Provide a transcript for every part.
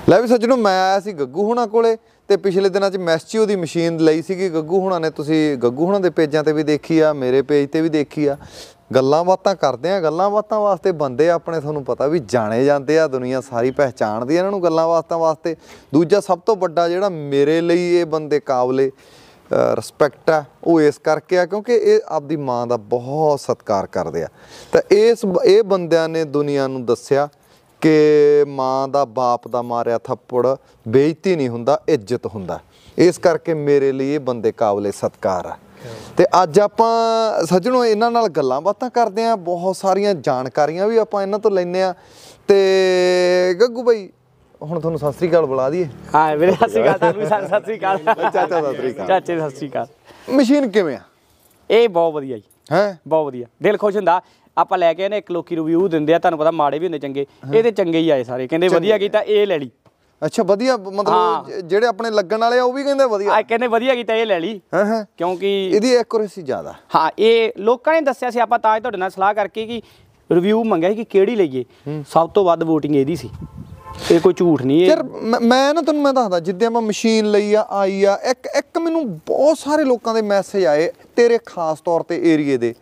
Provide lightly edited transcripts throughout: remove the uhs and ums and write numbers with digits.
ਲੈ ਵੀ ਸੱਜਣੋ, मैं आया सी गग्गू हुणा कोले ते पिछले दिनों मैस्चियो दी मशीन लई सीगी गग्गू हुणा ने। तुसीं गग्गू हुणा दे पेजां ते भी देखी आ, मेरे पेज ते भी देखी आ। गल्लां बातां करदे आ, गल्लां बातां वास्ते बंदे अपने तुहानूं पता भी जाने जांदे आ, दुनिया सारी पहचानदी आ इन्हां नूं गल्लां बातां वास्ते। दूजा सब तो वड्डा जिहड़ा मेरे लई ये बंदे काबले रिस्पैक्ट है वो इस करके आ क्योंकि ये आपदी माँ का बहुत सत्कार करते हैं। तो ये बंदियां ने दुनिया नूं दस्सिया कि माँ का बाप का मारिया थप्पड़ बेइज्जती नहीं हुंदा, इज्जत हुंदा। इस करके मेरे लिए बंदे काबले सत्कार आ। तो अज आपां सज्जणों इन्हां नाल गल्लां बातां करदे आ, बहुत सारियां जानकारियां भी आपां इन्हां तों लैंदे आ। ते गग्गू भाई ਹੁਣ ਤੁਹਾਨੂੰ ਸਤਿ ਸ੍ਰੀ ਅਕਾਲ ਬੁਲਾ ਦਈਏ। ਹਾਂ ਵੀਰੇ ਸਤਿ ਸ੍ਰੀ ਅਕਾਲ, ਤੁਹਾਨੂੰ ਵੀ ਸਤਿ ਸ੍ਰੀ ਅਕਾਲ। ਚਾਚਾ ਸਤਿ ਸ੍ਰੀ ਅਕਾਲ। ਚਾਚੇ ਸਤਿ ਸ੍ਰੀ ਅਕਾਲ। ਮਸ਼ੀਨ ਕਿਵੇਂ ਆ? ਇਹ ਬਹੁਤ ਵਧੀਆ ਜੀ, ਹੈ ਬਹੁਤ ਵਧੀਆ, ਦਿਲ ਖੁਸ਼ ਹੁੰਦਾ। ਆਪਾਂ ਲੈ ਕੇ ਨੇ ਇੱਕ ਲੋਕੀ ਰਿਵਿਊ ਦਿੰਦੇ ਆ, ਤੁਹਾਨੂੰ ਪਤਾ ਮਾੜੇ ਵੀ ਹੁੰਦੇ ਚੰਗੇ, ਇਹਦੇ ਚੰਗੇ ਹੀ ਆਏ ਸਾਰੇ, ਕਹਿੰਦੇ ਵਧੀਆ ਕੀਤਾ ਇਹ ਲੈ ਲਈ। ਅੱਛਾ ਵਧੀਆ, ਮਤਲਬ ਜਿਹੜੇ ਆਪਣੇ ਲੱਗਣ ਵਾਲੇ ਆ ਉਹ ਵੀ ਕਹਿੰਦੇ ਵਧੀਆ, ਆ ਕਹਿੰਦੇ ਵਧੀਆ ਕੀਤਾ ਇਹ ਲੈ ਲਈ ਕਿਉਂਕਿ ਇਹਦੀ ਐਕੂਰੇਸੀ ਜ਼ਿਆਦਾ। ਹਾਂ ਇਹ ਲੋਕਾਂ ਨੇ ਦੱਸਿਆ ਸੀ, ਆਪਾਂ ਤਾਂ ਤੁਹਾਡੇ ਨਾਲ ਸਲਾਹ ਕਰਕੇ ਕਿ ਰਿਵਿਊ ਮੰਗਿਆ ਕਿ ਕਿਹੜੀ ਲਈਏ, ਸਭ ਤੋਂ ਵੱਧ ਵੋਟਿੰਗ ਇਹਦੀ ਸੀ। ਇਹ ਕੋਈ ਝੂਠ ਨਹੀਂ ਹੈ ਯਾਰ। ਮੈਂ ਨਾ ਤੁਹਾਨੂੰ ਮੈਂ ਦੱਸਦਾ, ਜਿੱਦਾਂ ਮੈਂ ਮਸ਼ੀਨ ਲਈ ਆ ਆਈ ਆ, ਇੱਕ ਮੈਨੂੰ ਬਹੁਤ ਸਾਰੇ ਲੋਕਾਂ ਦੇ ਮੈਸੇਜ ਆਏ ਤੇਰੇ ਖਾਸ ਤੌਰ ਤੇ ਏਰੀਏ ਦੇ,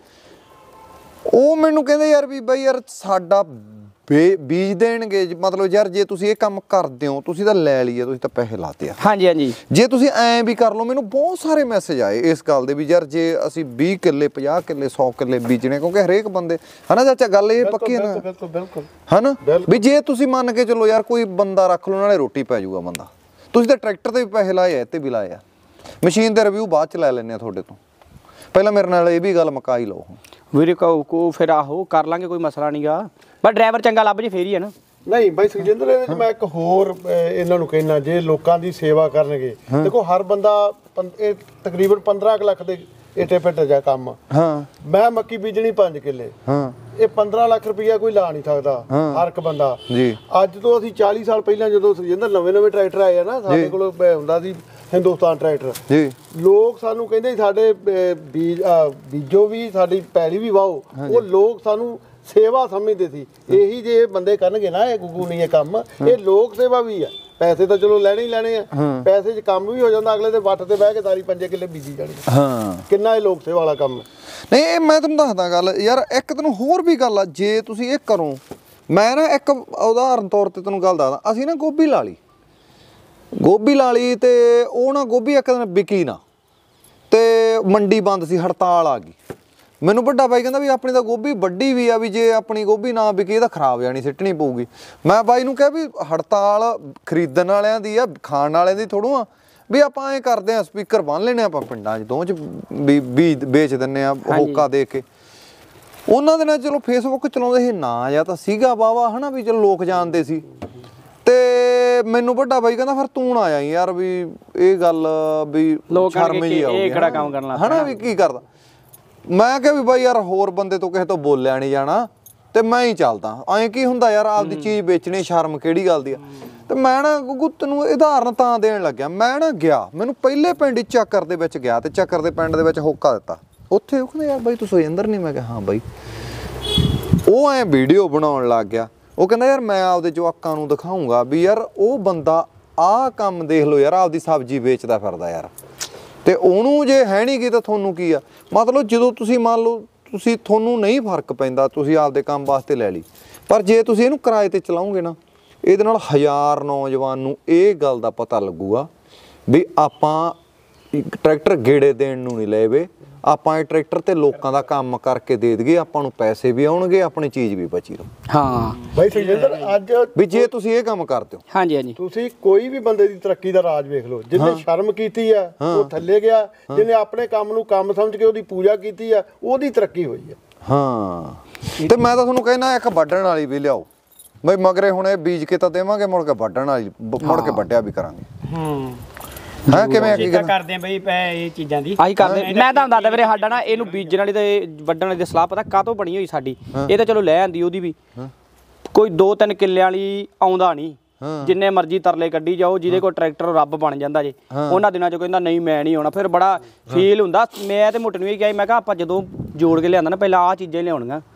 ਉਹ ਮੈਨੂੰ ਕਹਿੰਦੇ ਯਾਰ ਵੀ ਬਾਈ ਯਾਰ ਸਾਡਾ ਬੀਜ ਦੇਣਗੇ, ਮਤਲਬ ਯਾਰ ਜੇ ਤੁਸੀਂ ਇਹ ਕੰਮ ਕਰਦੇ ਹੋ ਤੁਸੀਂ ਤਾਂ ਲੈ ਲਈਏ, ਤੁਸੀਂ ਤਾਂ ਪੈਸੇ ਲਾਤੇ ਆ। ਹਾਂਜੀ ਹਾਂਜੀ, ਜੇ ਤੁਸੀਂ ਐਂ ਵੀ ਕਰ ਲਓ। ਮੈਨੂੰ ਬਹੁਤ ਸਾਰੇ ਮੈਸੇਜ ਆਏ ਇਸ ਗੱਲ ਦੇ ਵੀ ਯਾਰ ਜੇ ਅਸੀਂ 20 ਕਿੱਲੇ 50 ਕਿੱਲੇ 100 ਕਿੱਲੇ ਬੀਜਣੇ, ਕਿਉਂਕਿ ਹਰੇਕ ਬੰਦੇ ਹਨਾ ਚਾਚਾ ਗੱਲ ਇਹ ਪੱਕੀ ਹੈ ਨਾ। ਬਿਲਕੁਲ ਬਿਲਕੁਲ ਹਨਾ ਵੀ ਜੇ ਤੁਸੀਂ ਮੰਨ ਕੇ ਚਲੋ ਯਾਰ ਕੋਈ ਬੰਦਾ ਰੱਖ ਲਓ ਨਾਲੇ ਰੋਟੀ ਪੈ ਜਾਊਗਾ ਬੰਦਾ। ਤੁਸੀਂ ਤਾਂ ਟਰੈਕਟਰ ਤੇ ਵੀ ਪੈਸੇ ਲਾਏ ਆ, ਇੱਥੇ ਵੀ ਲਾਏ ਆ। ਮਸ਼ੀਨ ਦੇ ਰਿਵਿਊ ਬਾਅਦ ਚ ਲੈ ਲੈਂਦੇ ਆ ਤੁਹਾਡੇ ਤੋਂ, ਪਹਿਲਾਂ ਮੇਰੇ ਨਾਲ ਇਹ ਵੀ ਗੱਲ ਮੁਕਾ ਹੀ ਲਓ ਵੀਰੇ। ਕੋ ਫਿਰ ਆਹੋ ਕਰ ਲਾਂਗੇ, ਕੋਈ ਮਸਲਾ ਨਹੀਂਗਾ, ਪਰ ਡਰਾਈਵਰ ਚੰਗਾ ਲੱਭ ਜੇ ਫੇਰ ਹੀ ਹੈ ਨਾ। ਨਹੀਂ ਬਾਈ ਸੁਖਜਿੰਦਰ, ਇਹਦੇ ਚ ਮੈਂ ਇੱਕ ਹੋਰ ਇਹਨਾਂ ਨੂੰ ਕਹਿਣਾ, ਜੇ ਲੋਕਾਂ ਦੀ ਸੇਵਾ ਕਰਨਗੇ, ਦੇਖੋ ਹਰ ਬੰਦਾ ਇਹ ਤਕਰੀਬਨ 15 ਲੱਖ ਦੇ ਇੱਟੇ ਪਿੱਟੇ ਜਾ ਕੰਮ। ਮੈਂ ਮੱਕੀ ਬੀਜਣੀ 5 ਕਿੱਲੇ, ਇਹ 15 ਲੱਖ ਰੁਪਈਆ ਕੋਈ ਲਾ ਨਹੀਂ ਸਕਦਾ ਹਰ ਇੱਕ ਬੰਦਾ ਜੀ। ਅੱਜ ਤੋਂ ਅਸੀਂ 40 ਸਾਲ ਪਹਿਲਾਂ ਜਦੋਂ ਸੁਖਜਿੰਦਰ ਨਵੇਂ ਟਰੈਕਟਰ ਆਏ ਆ ਨਾ, ਸਾਡੇ ਕੋਲ ਹੁੰਦਾ ਸੀ ਹਿੰਦੁਸਤਾਨ ਟਰੈਕਟਰ ਜੀ, ਲੋਕ ਸਾਨੂੰ ਕਹਿੰਦੇ ਸਾਡੇ ਬੀਜੋ ਵੀ, ਸਾਡੀ ਪੈਲੀ ਵੀ ਵਾਹੋ, ਉਹ ਲੋਕ ਸਾਨੂੰ ਸੇਵਾ ਸਮਝਦੇ ਸੀ। ਇਹੀ ਜੇ ਬੰਦੇ ਕਰਨਗੇ ਨਾ ਇਹ ਗੁੱਗੂ ਨਹੀਂ ਇਹ ਕੰਮ, ਇਹ ਲੋਕ ਸੇਵਾ ਵੀ ਆ। ਪੈਸੇ ਤਾਂ ਚਲੋ ਲੈਣੇ ਹੀ ਲੈਣੇ ਆ, ਪੈਸੇ 'ਚ ਕੰਮ ਵੀ ਹੋ ਜਾਂਦਾ, ਅਗਲੇ ਦੇ ਵੱਟ ਤੇ ਬਹਿ ਕੇ ਸਾਰੀ 5 ਕਿੱਲੇ ਬੀਜੀ ਜਾਣੀ। ਕਿੰਨਾ ਇਹ ਲੋਕ ਸੇਵਾ ਵਾਲਾ ਕੰਮ ਹੈ। ਨਹੀਂ ਇਹ ਮੈਂ ਤੁਹਾਨੂੰ ਦੱਸਦਾ ਗੱਲ ਯਾਰ, ਇੱਕ ਤੈਨੂੰ ਹੋਰ ਵੀ ਗੱਲ ਆ, ਜੇ ਤੁਸੀਂ ਇਹ ਕਰੋ, ਮੈਂ ਨਾ ਇੱਕ ਉਦਾਹਰਨ ਤੌਰ ਤੇ ਤੈਨੂੰ ਗੱਲ ਦੱਸਦਾ। ਅਸੀਂ ਨਾ ਗੋਭੀ ਲਾ ਲਈ ਤੇ ਉਹ ਨਾ ਗੋਭੀ ਇੱਕ ਦਿਨ ਵਿਕੀ ਨਾ, ਤੇ ਮੰਡੀ ਬੰਦ ਸੀ, ਹੜਤਾਲ ਆ ਗਈ। ਮੈਨੂੰ ਵੱਡਾ ਬਾਈ ਕਹਿੰਦਾ ਵੀ ਆਪਣੀ ਤਾਂ ਗੋਭੀ ਵੱਡੀ ਵੀ ਆ, ਵੀ ਜੇ ਆਪਣੀ ਗੋਭੀ ਨਾ ਵਿਕੇ ਤਾਂ ਖਰਾਬ ਜਾਣੀ, ਸਿੱਟਣੀ ਪਊਗੀ। ਮੈਂ ਬਾਈ ਨੂੰ ਕਿਹਾ ਵੀ ਹੜਤਾਲ ਖਰੀਦਣ ਵਾਲਿਆਂ ਦੀ ਆ, ਖਾਣ ਵਾਲਿਆਂ ਦੀ ਥੋੜ੍ਹਾ ਆ, ਵੀ ਆਪਾਂ ਐਂ ਕਰਦੇ ਹਾਂ ਸਪੀਕਰ ਬੰਨ੍ਹ ਲੈਣੇ ਆਪਾਂ ਪਿੰਡਾਂ 'ਚ, ਦੋਵਾਂ 'ਚ ਵੀ ਵੇਚ ਦਿੰਦੇ ਆ ਹੋਕਾ ਦੇ ਕੇ। ਉਹਨਾਂ ਦੇ ਨਾਲ ਚਲੋ ਫੇਸਬੁੱਕ ਚਲਾਉਂਦੇ ਸੀ, ਨਾਂ ਜਾਂ ਤਾਂ ਸੀਗਾ ਵਾਹਵਾ ਹੈ ਨਾ, ਵੀ ਚਲੋ ਲੋਕ ਜਾਣਦੇ ਸੀ। ਤੇ ਮੈਨੂੰ ਵੱਡਾ ਬਾਈ ਕਹਿੰਦਾ ਫਿਰ ਤੂੰ ਨਾ ਜਾਈ ਯਾਰ, ਵੀ ਇਹ ਗੱਲ ਵੀ ਸ਼ਰਮ ਜਿਹੀ ਆਊਗੀ ਹੈ ਨਾ, ਵੀ ਕੀ ਕਰਦਾ। ਮੈਂ ਕਿਹਾ ਵੀ ਬਾਈ ਯਾਰ ਹੋਰ ਬੰਦੇ ਤੋਂ ਕਿਸੇ ਤੋਂ ਬੋਲਿਆ ਨਹੀਂ ਜਾਣਾ, ਤੇ ਮੈਂ ਹੀ ਚੱਲਦਾ। ਐਂ ਕੀ ਹੁੰਦਾ ਯਾਰ, ਆਪਦੀ ਚੀਜ਼ ਵੇਚਣੀ, ਸ਼ਰਮ ਕਿਹੜੀ ਗੱਲ ਦੀ ਆ। ਤੇ ਮੈਂ ਨਾ ਗੁੱਗੂ ਤੈਨੂੰ ਉਦਾਹਰਨ ਤਾਂ ਦੇਣ ਲੱਗਿਆ, ਮੈਂ ਨਾ ਗਿਆ, ਮੈਨੂੰ ਪਹਿਲੇ ਪਿੰਡ ਚੱਕਰ ਦੇ ਵਿੱਚ ਗਿਆ, ਤੇ ਚੱਕਰ ਦੇ ਪਿੰਡ ਦੇ ਵਿੱਚ ਹੋਕਾ ਦਿੱਤਾ। ਉੱਥੇ ਉਹ ਕਹਿੰਦੇ ਯਾਰ ਬਾਈ ਤੂੰ ਸੁਖਜਿੰਦਰ ਨਹੀਂ? ਮੈਂ ਕਿਹਾ ਹਾਂ ਬਾਈ। ਉਹ ਐਂ ਵੀਡੀਓ ਬਣਾਉਣ ਲੱਗ ਗਿਆ। ਉਹ ਕਹਿੰਦਾ ਯਾਰ ਮੈਂ ਆਪਦੇ ਜਵਾਕਾਂ ਨੂੰ ਦਿਖਾਊਂਗਾ ਵੀ ਯਾਰ ਉਹ ਬੰਦਾ ਆਹ ਕੰਮ ਦੇਖ ਲਓ ਯਾਰ, ਆਪਦੀ ਸਬਜ਼ੀ ਵੇਚਦਾ ਫਿਰਦਾ ਯਾਰ, ਤੇ ਉਹਨੂੰ ਜੇ ਹੈ ਨਹੀਂ ਗੀ ਤਾਂ ਤੁਹਾਨੂੰ ਕੀ ਆ। ਮਤਲਬ ਜਦੋਂ ਤੁਸੀਂ ਮੰਨ ਲਓ ਤੁਹਾਨੂੰ ਨਹੀਂ ਫਰਕ ਪੈਂਦਾ, ਤੁਸੀਂ ਆਪਦੇ ਕੰਮ ਵਾਸਤੇ ਲੈ ਲਈ, ਪਰ ਜੇ ਤੁਸੀਂ ਇਹਨੂੰ ਕਿਰਾਏ ਤੇ ਚਲਾਓਗੇ ਨਾ, ਇਹਦੇ ਨਾਲ 1000 ਨੌਜਵਾਨ ਨੂੰ ਇਹ ਗੱਲ ਦਾ ਪਤਾ ਲੱਗੂਗਾ ਵੀ ਆਪਾਂ ਟਰੈਕਟਰ ਗੇੜੇ ਦੇਣ ਨੂੰ ਨਹੀਂ ਲਏ ਵੇ, ਆਪਾਂ ਇਹ ਟਰੈਕਟਰ ਤੇ ਲੋਕਾਂ ਦਾ ਕੰਮ ਕਰਕੇ ਦੇ ਦਈਏ, ਆਪਾਂ ਨੂੰ ਪੈਸੇ ਵੀ ਆਉਣਗੇ, ਆਪਣੀ ਚੀਜ਼ ਵੀ ਬਚੀ ਰਹੂ। ਹਾਂ ਬਾਈ ਸੁਖਜਿੰਦਰ, ਅੱਜ ਵੀ ਜੇ ਤੁਸੀਂ ਇਹ ਕੰਮ ਕਰਦੇ ਹੋ, ਹਾਂਜੀ ਹਾਂਜੀ, ਤੁਸੀਂ ਕੋਈ ਵੀ ਬੰਦੇ ਦੀ ਤਰੱਕੀ ਦਾ ਰਾਜ ਵੇਖ ਲਓ। ਜਿਹਨੇ ਸ਼ਰਮ ਕੀਤੀ ਆ ਉਹ ਥੱਲੇ ਗਿਆ, ਜਿਹਨੇ ਆਪਣੇ ਕੰਮ ਨੂੰ ਕੰਮ ਸਮਝ ਕੇ ਉਹਦੀ ਪੂਜਾ ਕੀਤੀ ਆ, ਉਹਦੀ ਤਰੱਕੀ ਹੋਈ ਆ। ਹਾਂ ਤੇ ਮੈਂ ਤਾਂ ਤੁਹਾਨੂੰ ਕਹਿਣਾ ਇੱਕ ਵੱਢਣ ਵਾਲੀ ਵੀ ਲਿਆਓ ਬਈ, ਮਗਰੇ ਹੁਣ ਇਹ ਬੀਜ ਕੇ ਤਾਂ ਦੇਵਾਂਗੇ, ਮੁੜ ਕੇ ਵੱਢਣ ਵਾਲੀ, ਮੁੜ ਕੇ ਵੱਢਿਆ ਵੀ ਕਰਾਂਗੇ। ਹਾਂ ਕਿਵੇਂ ਕੀ ਕਰਦੇ ਆ ਬਈ ਇਹ ਚੀਜ਼ਾਂ ਦੀ ਆਹੀ ਕਰਦੇ। ਮੈਂ ਤੁਹਾਨੂੰ ਦੱਸਦਾ ਵੀਰੇ, ਸਾਡਾ ਨਾ ਇਹਨੂੰ ਬੀਜਣ ਵਾਲੀ ਤੇ ਵੱਢਣ ਵਾਲੀ ਦੀ ਸਲਾਹ ਪਤਾ ਕਾਹਤੋਂ ਬਣੀ ਹੋਈ ਸਾਡੀ। ਇਹ ਤਾਂ ਚਲੋ ਲੈ ਆਂਦੀ, ਉਹਦੀ ਵੀ ਕੋਈ 2-3 ਕਿੱਲਿਆਂ ਵਾਲੀ ਆਉਂਦਾ ਨਹੀਂ, ਜਿੰਨੇ ਮਰਜ਼ੀ ਤਰਲੇ ਕੱਢੀ ਜਾਓ, ਜਿਹਦੇ ਕੋਲ ਟਰੈਕਟਰ ਰੱਬ ਬਣ ਜਾਂਦਾ ਜੇ, ਉਹਨਾਂ ਦਿਨਾਂ 'ਚ ਕਹਿੰਦਾ ਨਹੀਂ ਮੈਂ ਨਹੀਂ ਆਉਣਾ, ਫਿਰ ਬੜਾ ਫੀਲ ਹੁੰਦਾ। ਮੈਂ ਤੇ ਮੁੱਟ ਨੂੰ ਇਹ ਕਿਹਾ, ਮੈਂ ਕਿਹਾ ਆਪਾਂ ਜਦੋਂ ਜੋੜ ਕੇ ਲਿਆਂਦਾ ਨਾ, ਪਹਿਲਾਂ ਆਹ ਚੀਜ਼ਾਂ ਲਿਆਉਣੀਆਂ,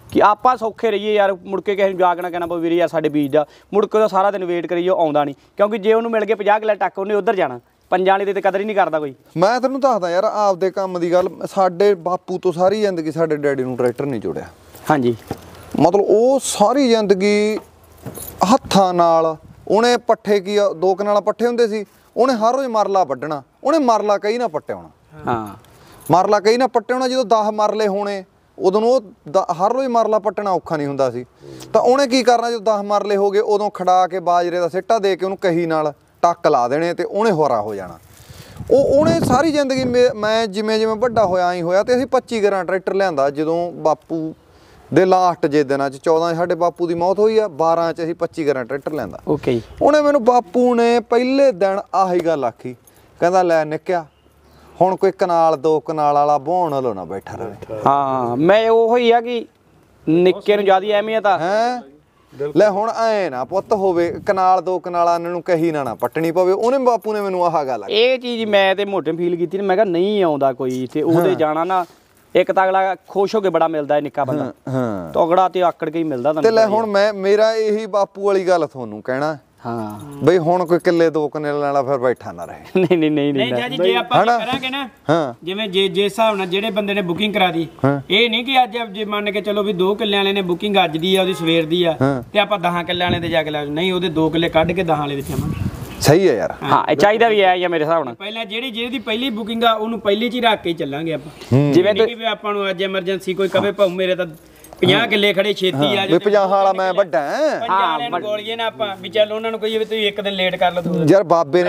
ਕਿ ਆਪਾਂ ਸੌਖੇ ਰਹੀਏ ਯਾਰ, ਮੁੜ ਕੇ ਕਿਸੇ ਨੂੰ ਜਾ ਕੇ ਨਾ ਕਹਿਣਾ ਪਵੇ ਵੀਰੇ ਯਾਰ ਸਾਡੇ ਬੀਜ ਦਾ, ਮੁੜ ਕੇ ਉਹਦਾ ਸਾਰਾ ਦਿਨ ਵੇਟ ਕਰੀਏ, ਉਹ ਆਉਂਦਾ ਨਹੀਂ, ਕਿਉਂਕਿ ਜੇ ਉਹਨੂੰ ਮਿਲ ਗਏ 50 ਕਿੱਲੇ ਟੱਕ ਉਹਨੇ ਉੱਧਰ ਜਾਣਾ, ਪੰਜਾਂ ਵਾਲੀ ਦੀ ਤੇ ਕਦਰ ਹੀ ਨਹੀਂ ਕਰਦਾ ਕੋਈ। ਮੈਂ ਤੈਨੂੰ ਦੱਸਦਾ ਯਾਰ ਆਪਦੇ ਕੰਮ ਦੀ ਗੱਲ, ਸਾਡੇ ਬਾਪੂ ਤੋਂ ਸਾਰੀ ਜ਼ਿੰਦਗੀ ਸਾਡੇ ਡੈਡੀ ਨੂੰ ਟਰੈਕਟਰ ਨਹੀਂ ਜੋੜਿਆ। ਹਾਂਜੀ, ਮਤਲਬ ਉਹ ਸਾਰੀ ਜ਼ਿੰਦਗੀ ਹੱਥਾਂ ਨਾਲ, ਉਹਨੇ ਪੱਠੇ ਕੀ 2 ਕਨਾਲਾਂ ਪੱਠੇ ਹੁੰਦੇ ਸੀ, ਉਹਨੇ ਹਰ ਰੋਜ਼ ਮਰਲਾ ਵੱਢਣਾ, ਉਹਨੇ ਮਰਲਾ ਕਈ ਨਾ ਪੱਟਿਆ ਹੋਣਾ। ਹਾਂ, ਮਰਲਾ ਕਈ ਨਾ ਪੱਟਿਆ ਹੋਣਾ, ਜਦੋਂ 10 ਮਰਲੇ ਹੋਣੇ ਉਦੋਂ ਨੂੰ ਉਹ ਹਰ ਰੋਜ਼ ਮਰਲਾ ਪੱਟਣਾ ਔਖਾ ਨਹੀਂ ਹੁੰਦਾ ਸੀ। ਤਾਂ ਉਹਨੇ ਕੀ ਕਰਨਾ, ਜਦੋਂ 10 ਮਰਲੇ ਹੋ ਗਏ ਉਦੋਂ ਖੜਾ ਕੇ ਬਾਜਰੇ ਦਾ ਸਿੱਟਾ ਦੇ ਕੇ ਉਹਨੂੰ ਕਹੀ ਨਾਲ ਟੱਕ ਲਾ ਦੇਣੇ ਤੇ ਉਹਨੇ ਹੋਰਾ ਹੋ ਜਾਣਾ। ਉਹਨੇ ਸਾਰੀ ਜ਼ਿੰਦਗੀ ਮੈਂ ਜਿਵੇਂ ਜਿਵੇਂ ਵੱਡਾ ਹੋਇਆ ਹੀ ਹੋਇਆ, ਤੇ ਅਸੀਂ 25 ਗਰਾਂ ਟਰੈਕਟਰ ਲਿਆਂਦਾ ਜਦੋਂ ਬਾਪੂ ਦੇ ਲਾਸਟ ਜੇ ਦਿਨਾਂ 'ਚ 14 ਸਾਡੇ ਬਾਪੂ ਦੀ ਮੌਤ ਹੋਈ ਆ, 12 'ਚ ਅਸੀਂ 25 ਗਰਾਂ ਟਰੈਕਟਰ ਲਿਆਂਦਾ। ਓਕੇ। ਉਹਨੇ ਮੈਨੂੰ, ਬਾਪੂ ਨੇ ਪਹਿਲੇ ਦਿਨ ਆਹੀ ਗੱਲ ਆਖੀ, ਕਹਿੰਦਾ ਲੈ ਨਿੱਕਿਆ ਹੁਣ ਕੋਈ ਕਨਾਲ 2 ਕਨਾਲ ਵਾਲਾ ਬੋਣ ਵਾਲੋ ਨਾ ਬੈਠਾ ਰਹੇ। ਹਾਂ, ਮੈਂ ਉਹੋ ਹੀ ਆ ਕਿ ਨਿੱਕੇ ਨੂੰ ਜ਼ਿਆਦਾ ਅਹਿਮੀਅਤ ਆ। ਹੈਂ ਲੈ ਹੁਣ ਐ ਨਾ ਪੁੱਤ ਹੋਵੇ ਕਨਾਲ 2 ਕਨਾਲਾਂ ਨੂੰ ਕਹੀ ਨਾ ਪੱਟਣੀ ਪਵੇ। ਉਹਨੇ ਬਾਪੂ ਨੇ ਮੈਨੂੰ ਆਹ ਗੱਲ ਆਖੀ। ਇਹ ਚੀਜ਼ ਮੈਂ ਤੇ ਮੋਟੇ ਫੀਲ ਕੀਤੀ, ਮੈਂ ਕਿਹਾ ਨਹੀਂ ਆਉਂਦਾ ਕੋਈ ਤੇ ਉਹਦੇ ਜਾਣਾ ਨਾ, ਇੱਕ ਤਾਂ ਅਗਲਾ ਖੁਸ਼ ਹੋ ਕੇ ਬੜਾ ਮਿਲਦਾ ਹੈ ਨਿੱਕਾ ਬੰਦਾ, ਹਾਂ ਤਗੜਾ ਤੇ ਆਕੜ ਕੇ ਹੀ ਮਿਲਦਾ ਤੇ ਲੈ ਹੁਣ ਮੇਰਾ ਇਹੀ ਬਾਪੂ ਵਾਲੀ ਗੱਲ ਤੁਹਾਨੂੰ ਕਹਿਣਾ, ਹਾਂ ਬਈ ਹੁਣ ਕੋਈ ਕਿੱਲੇ 2 ਕਿੱਲੇ ਵਾਲਾ ਫਿਰ ਬੈਠਾ ਨਾ ਰਹੇ। ਨਹੀਂ ਨਹੀਂ ਨਹੀਂ ਨਹੀਂ ਜੀ, ਜੇ ਆਪਾਂ ਕਰਾਂਗੇ ਨਾ, ਜਿਵੇਂ ਜੇ ਹਿਸਾਬ ਨਾਲ ਜਿਹੜੇ ਬੰਦੇ ਨੇ ਬੁਕਿੰਗ ਕਰਾ ਦੀ, ਇਹ ਨਹੀਂ ਕਿ ਅੱਜ ਜੇ ਮੰਨ ਕੇ ਚਲੋ ਵੀ 2 ਕਿੱਲੇ ਵਾਲੇ ਨੇ ਬੁਕਿੰਗ ਅੱਜ ਦੀ ਆ, ਉਹਦੀ ਸਵੇਰ ਦੀ ਆ, ਤੇ ਆਪਾਂ 10 ਕਿੱਲੇ ਵਾਲੇ ਤੇ ਜਾ ਕੇ ਲਾ, ਨਹੀਂ ਉਹਦੇ 2 ਕਿੱਲੇ ਕੱਢ ਕੇ 10 ਵਾਲੇ ਵਿੱਚ ਆਵਾਂਗੇ। ਸਹੀ ਹੈ ਯਾਰ। ਹਾਂ, ਇਹ ਚਾਹੀਦਾ ਵੀ ਹੈ ਮੇਰੇ ਹਿਸਾਬ ਨਾਲ। ਪਹਿਲਾਂ ਜਿਹਦੀ ਪਹਿਲੀ ਬੁਕਿੰਗ ਆ ਉਹਨੂੰ ਪਹਿਲੀ 'ਚ ਹੀ ਰੱਖ ਕੇ ਚੱਲਾਂਗੇ ਆਪਾਂ। ਜਿਵੇਂ ਕਿ ਆਪਾਂ ਨੂੰ ਅੱਜ ਐਮਰਜੈਂਸੀ ਕੋਈ ਕਵੇ ਭਾਉ ਮੇਰੇ ਤਾਂ 50 ਕਿੱਲੇ ਖੜੇ ਛੇਤੀ ਆ ਵੀ 50 ਵਾਲਾ ਮੈਂ ਵੱਡਾ ਹਾਂ ਗੋਲੀਏ ਨਾ ਆਪਾਂ ਵੀ ਚੱਲ ਉਹਨਾਂ ਨੂੰ ਕਹੀਏ ਵੀ ਤੁਸੀਂ ਇੱਕ ਦਿਨ ਲੇਟ ਕਰ ਲਓ। ਯਾਰ ਬਾਬੇ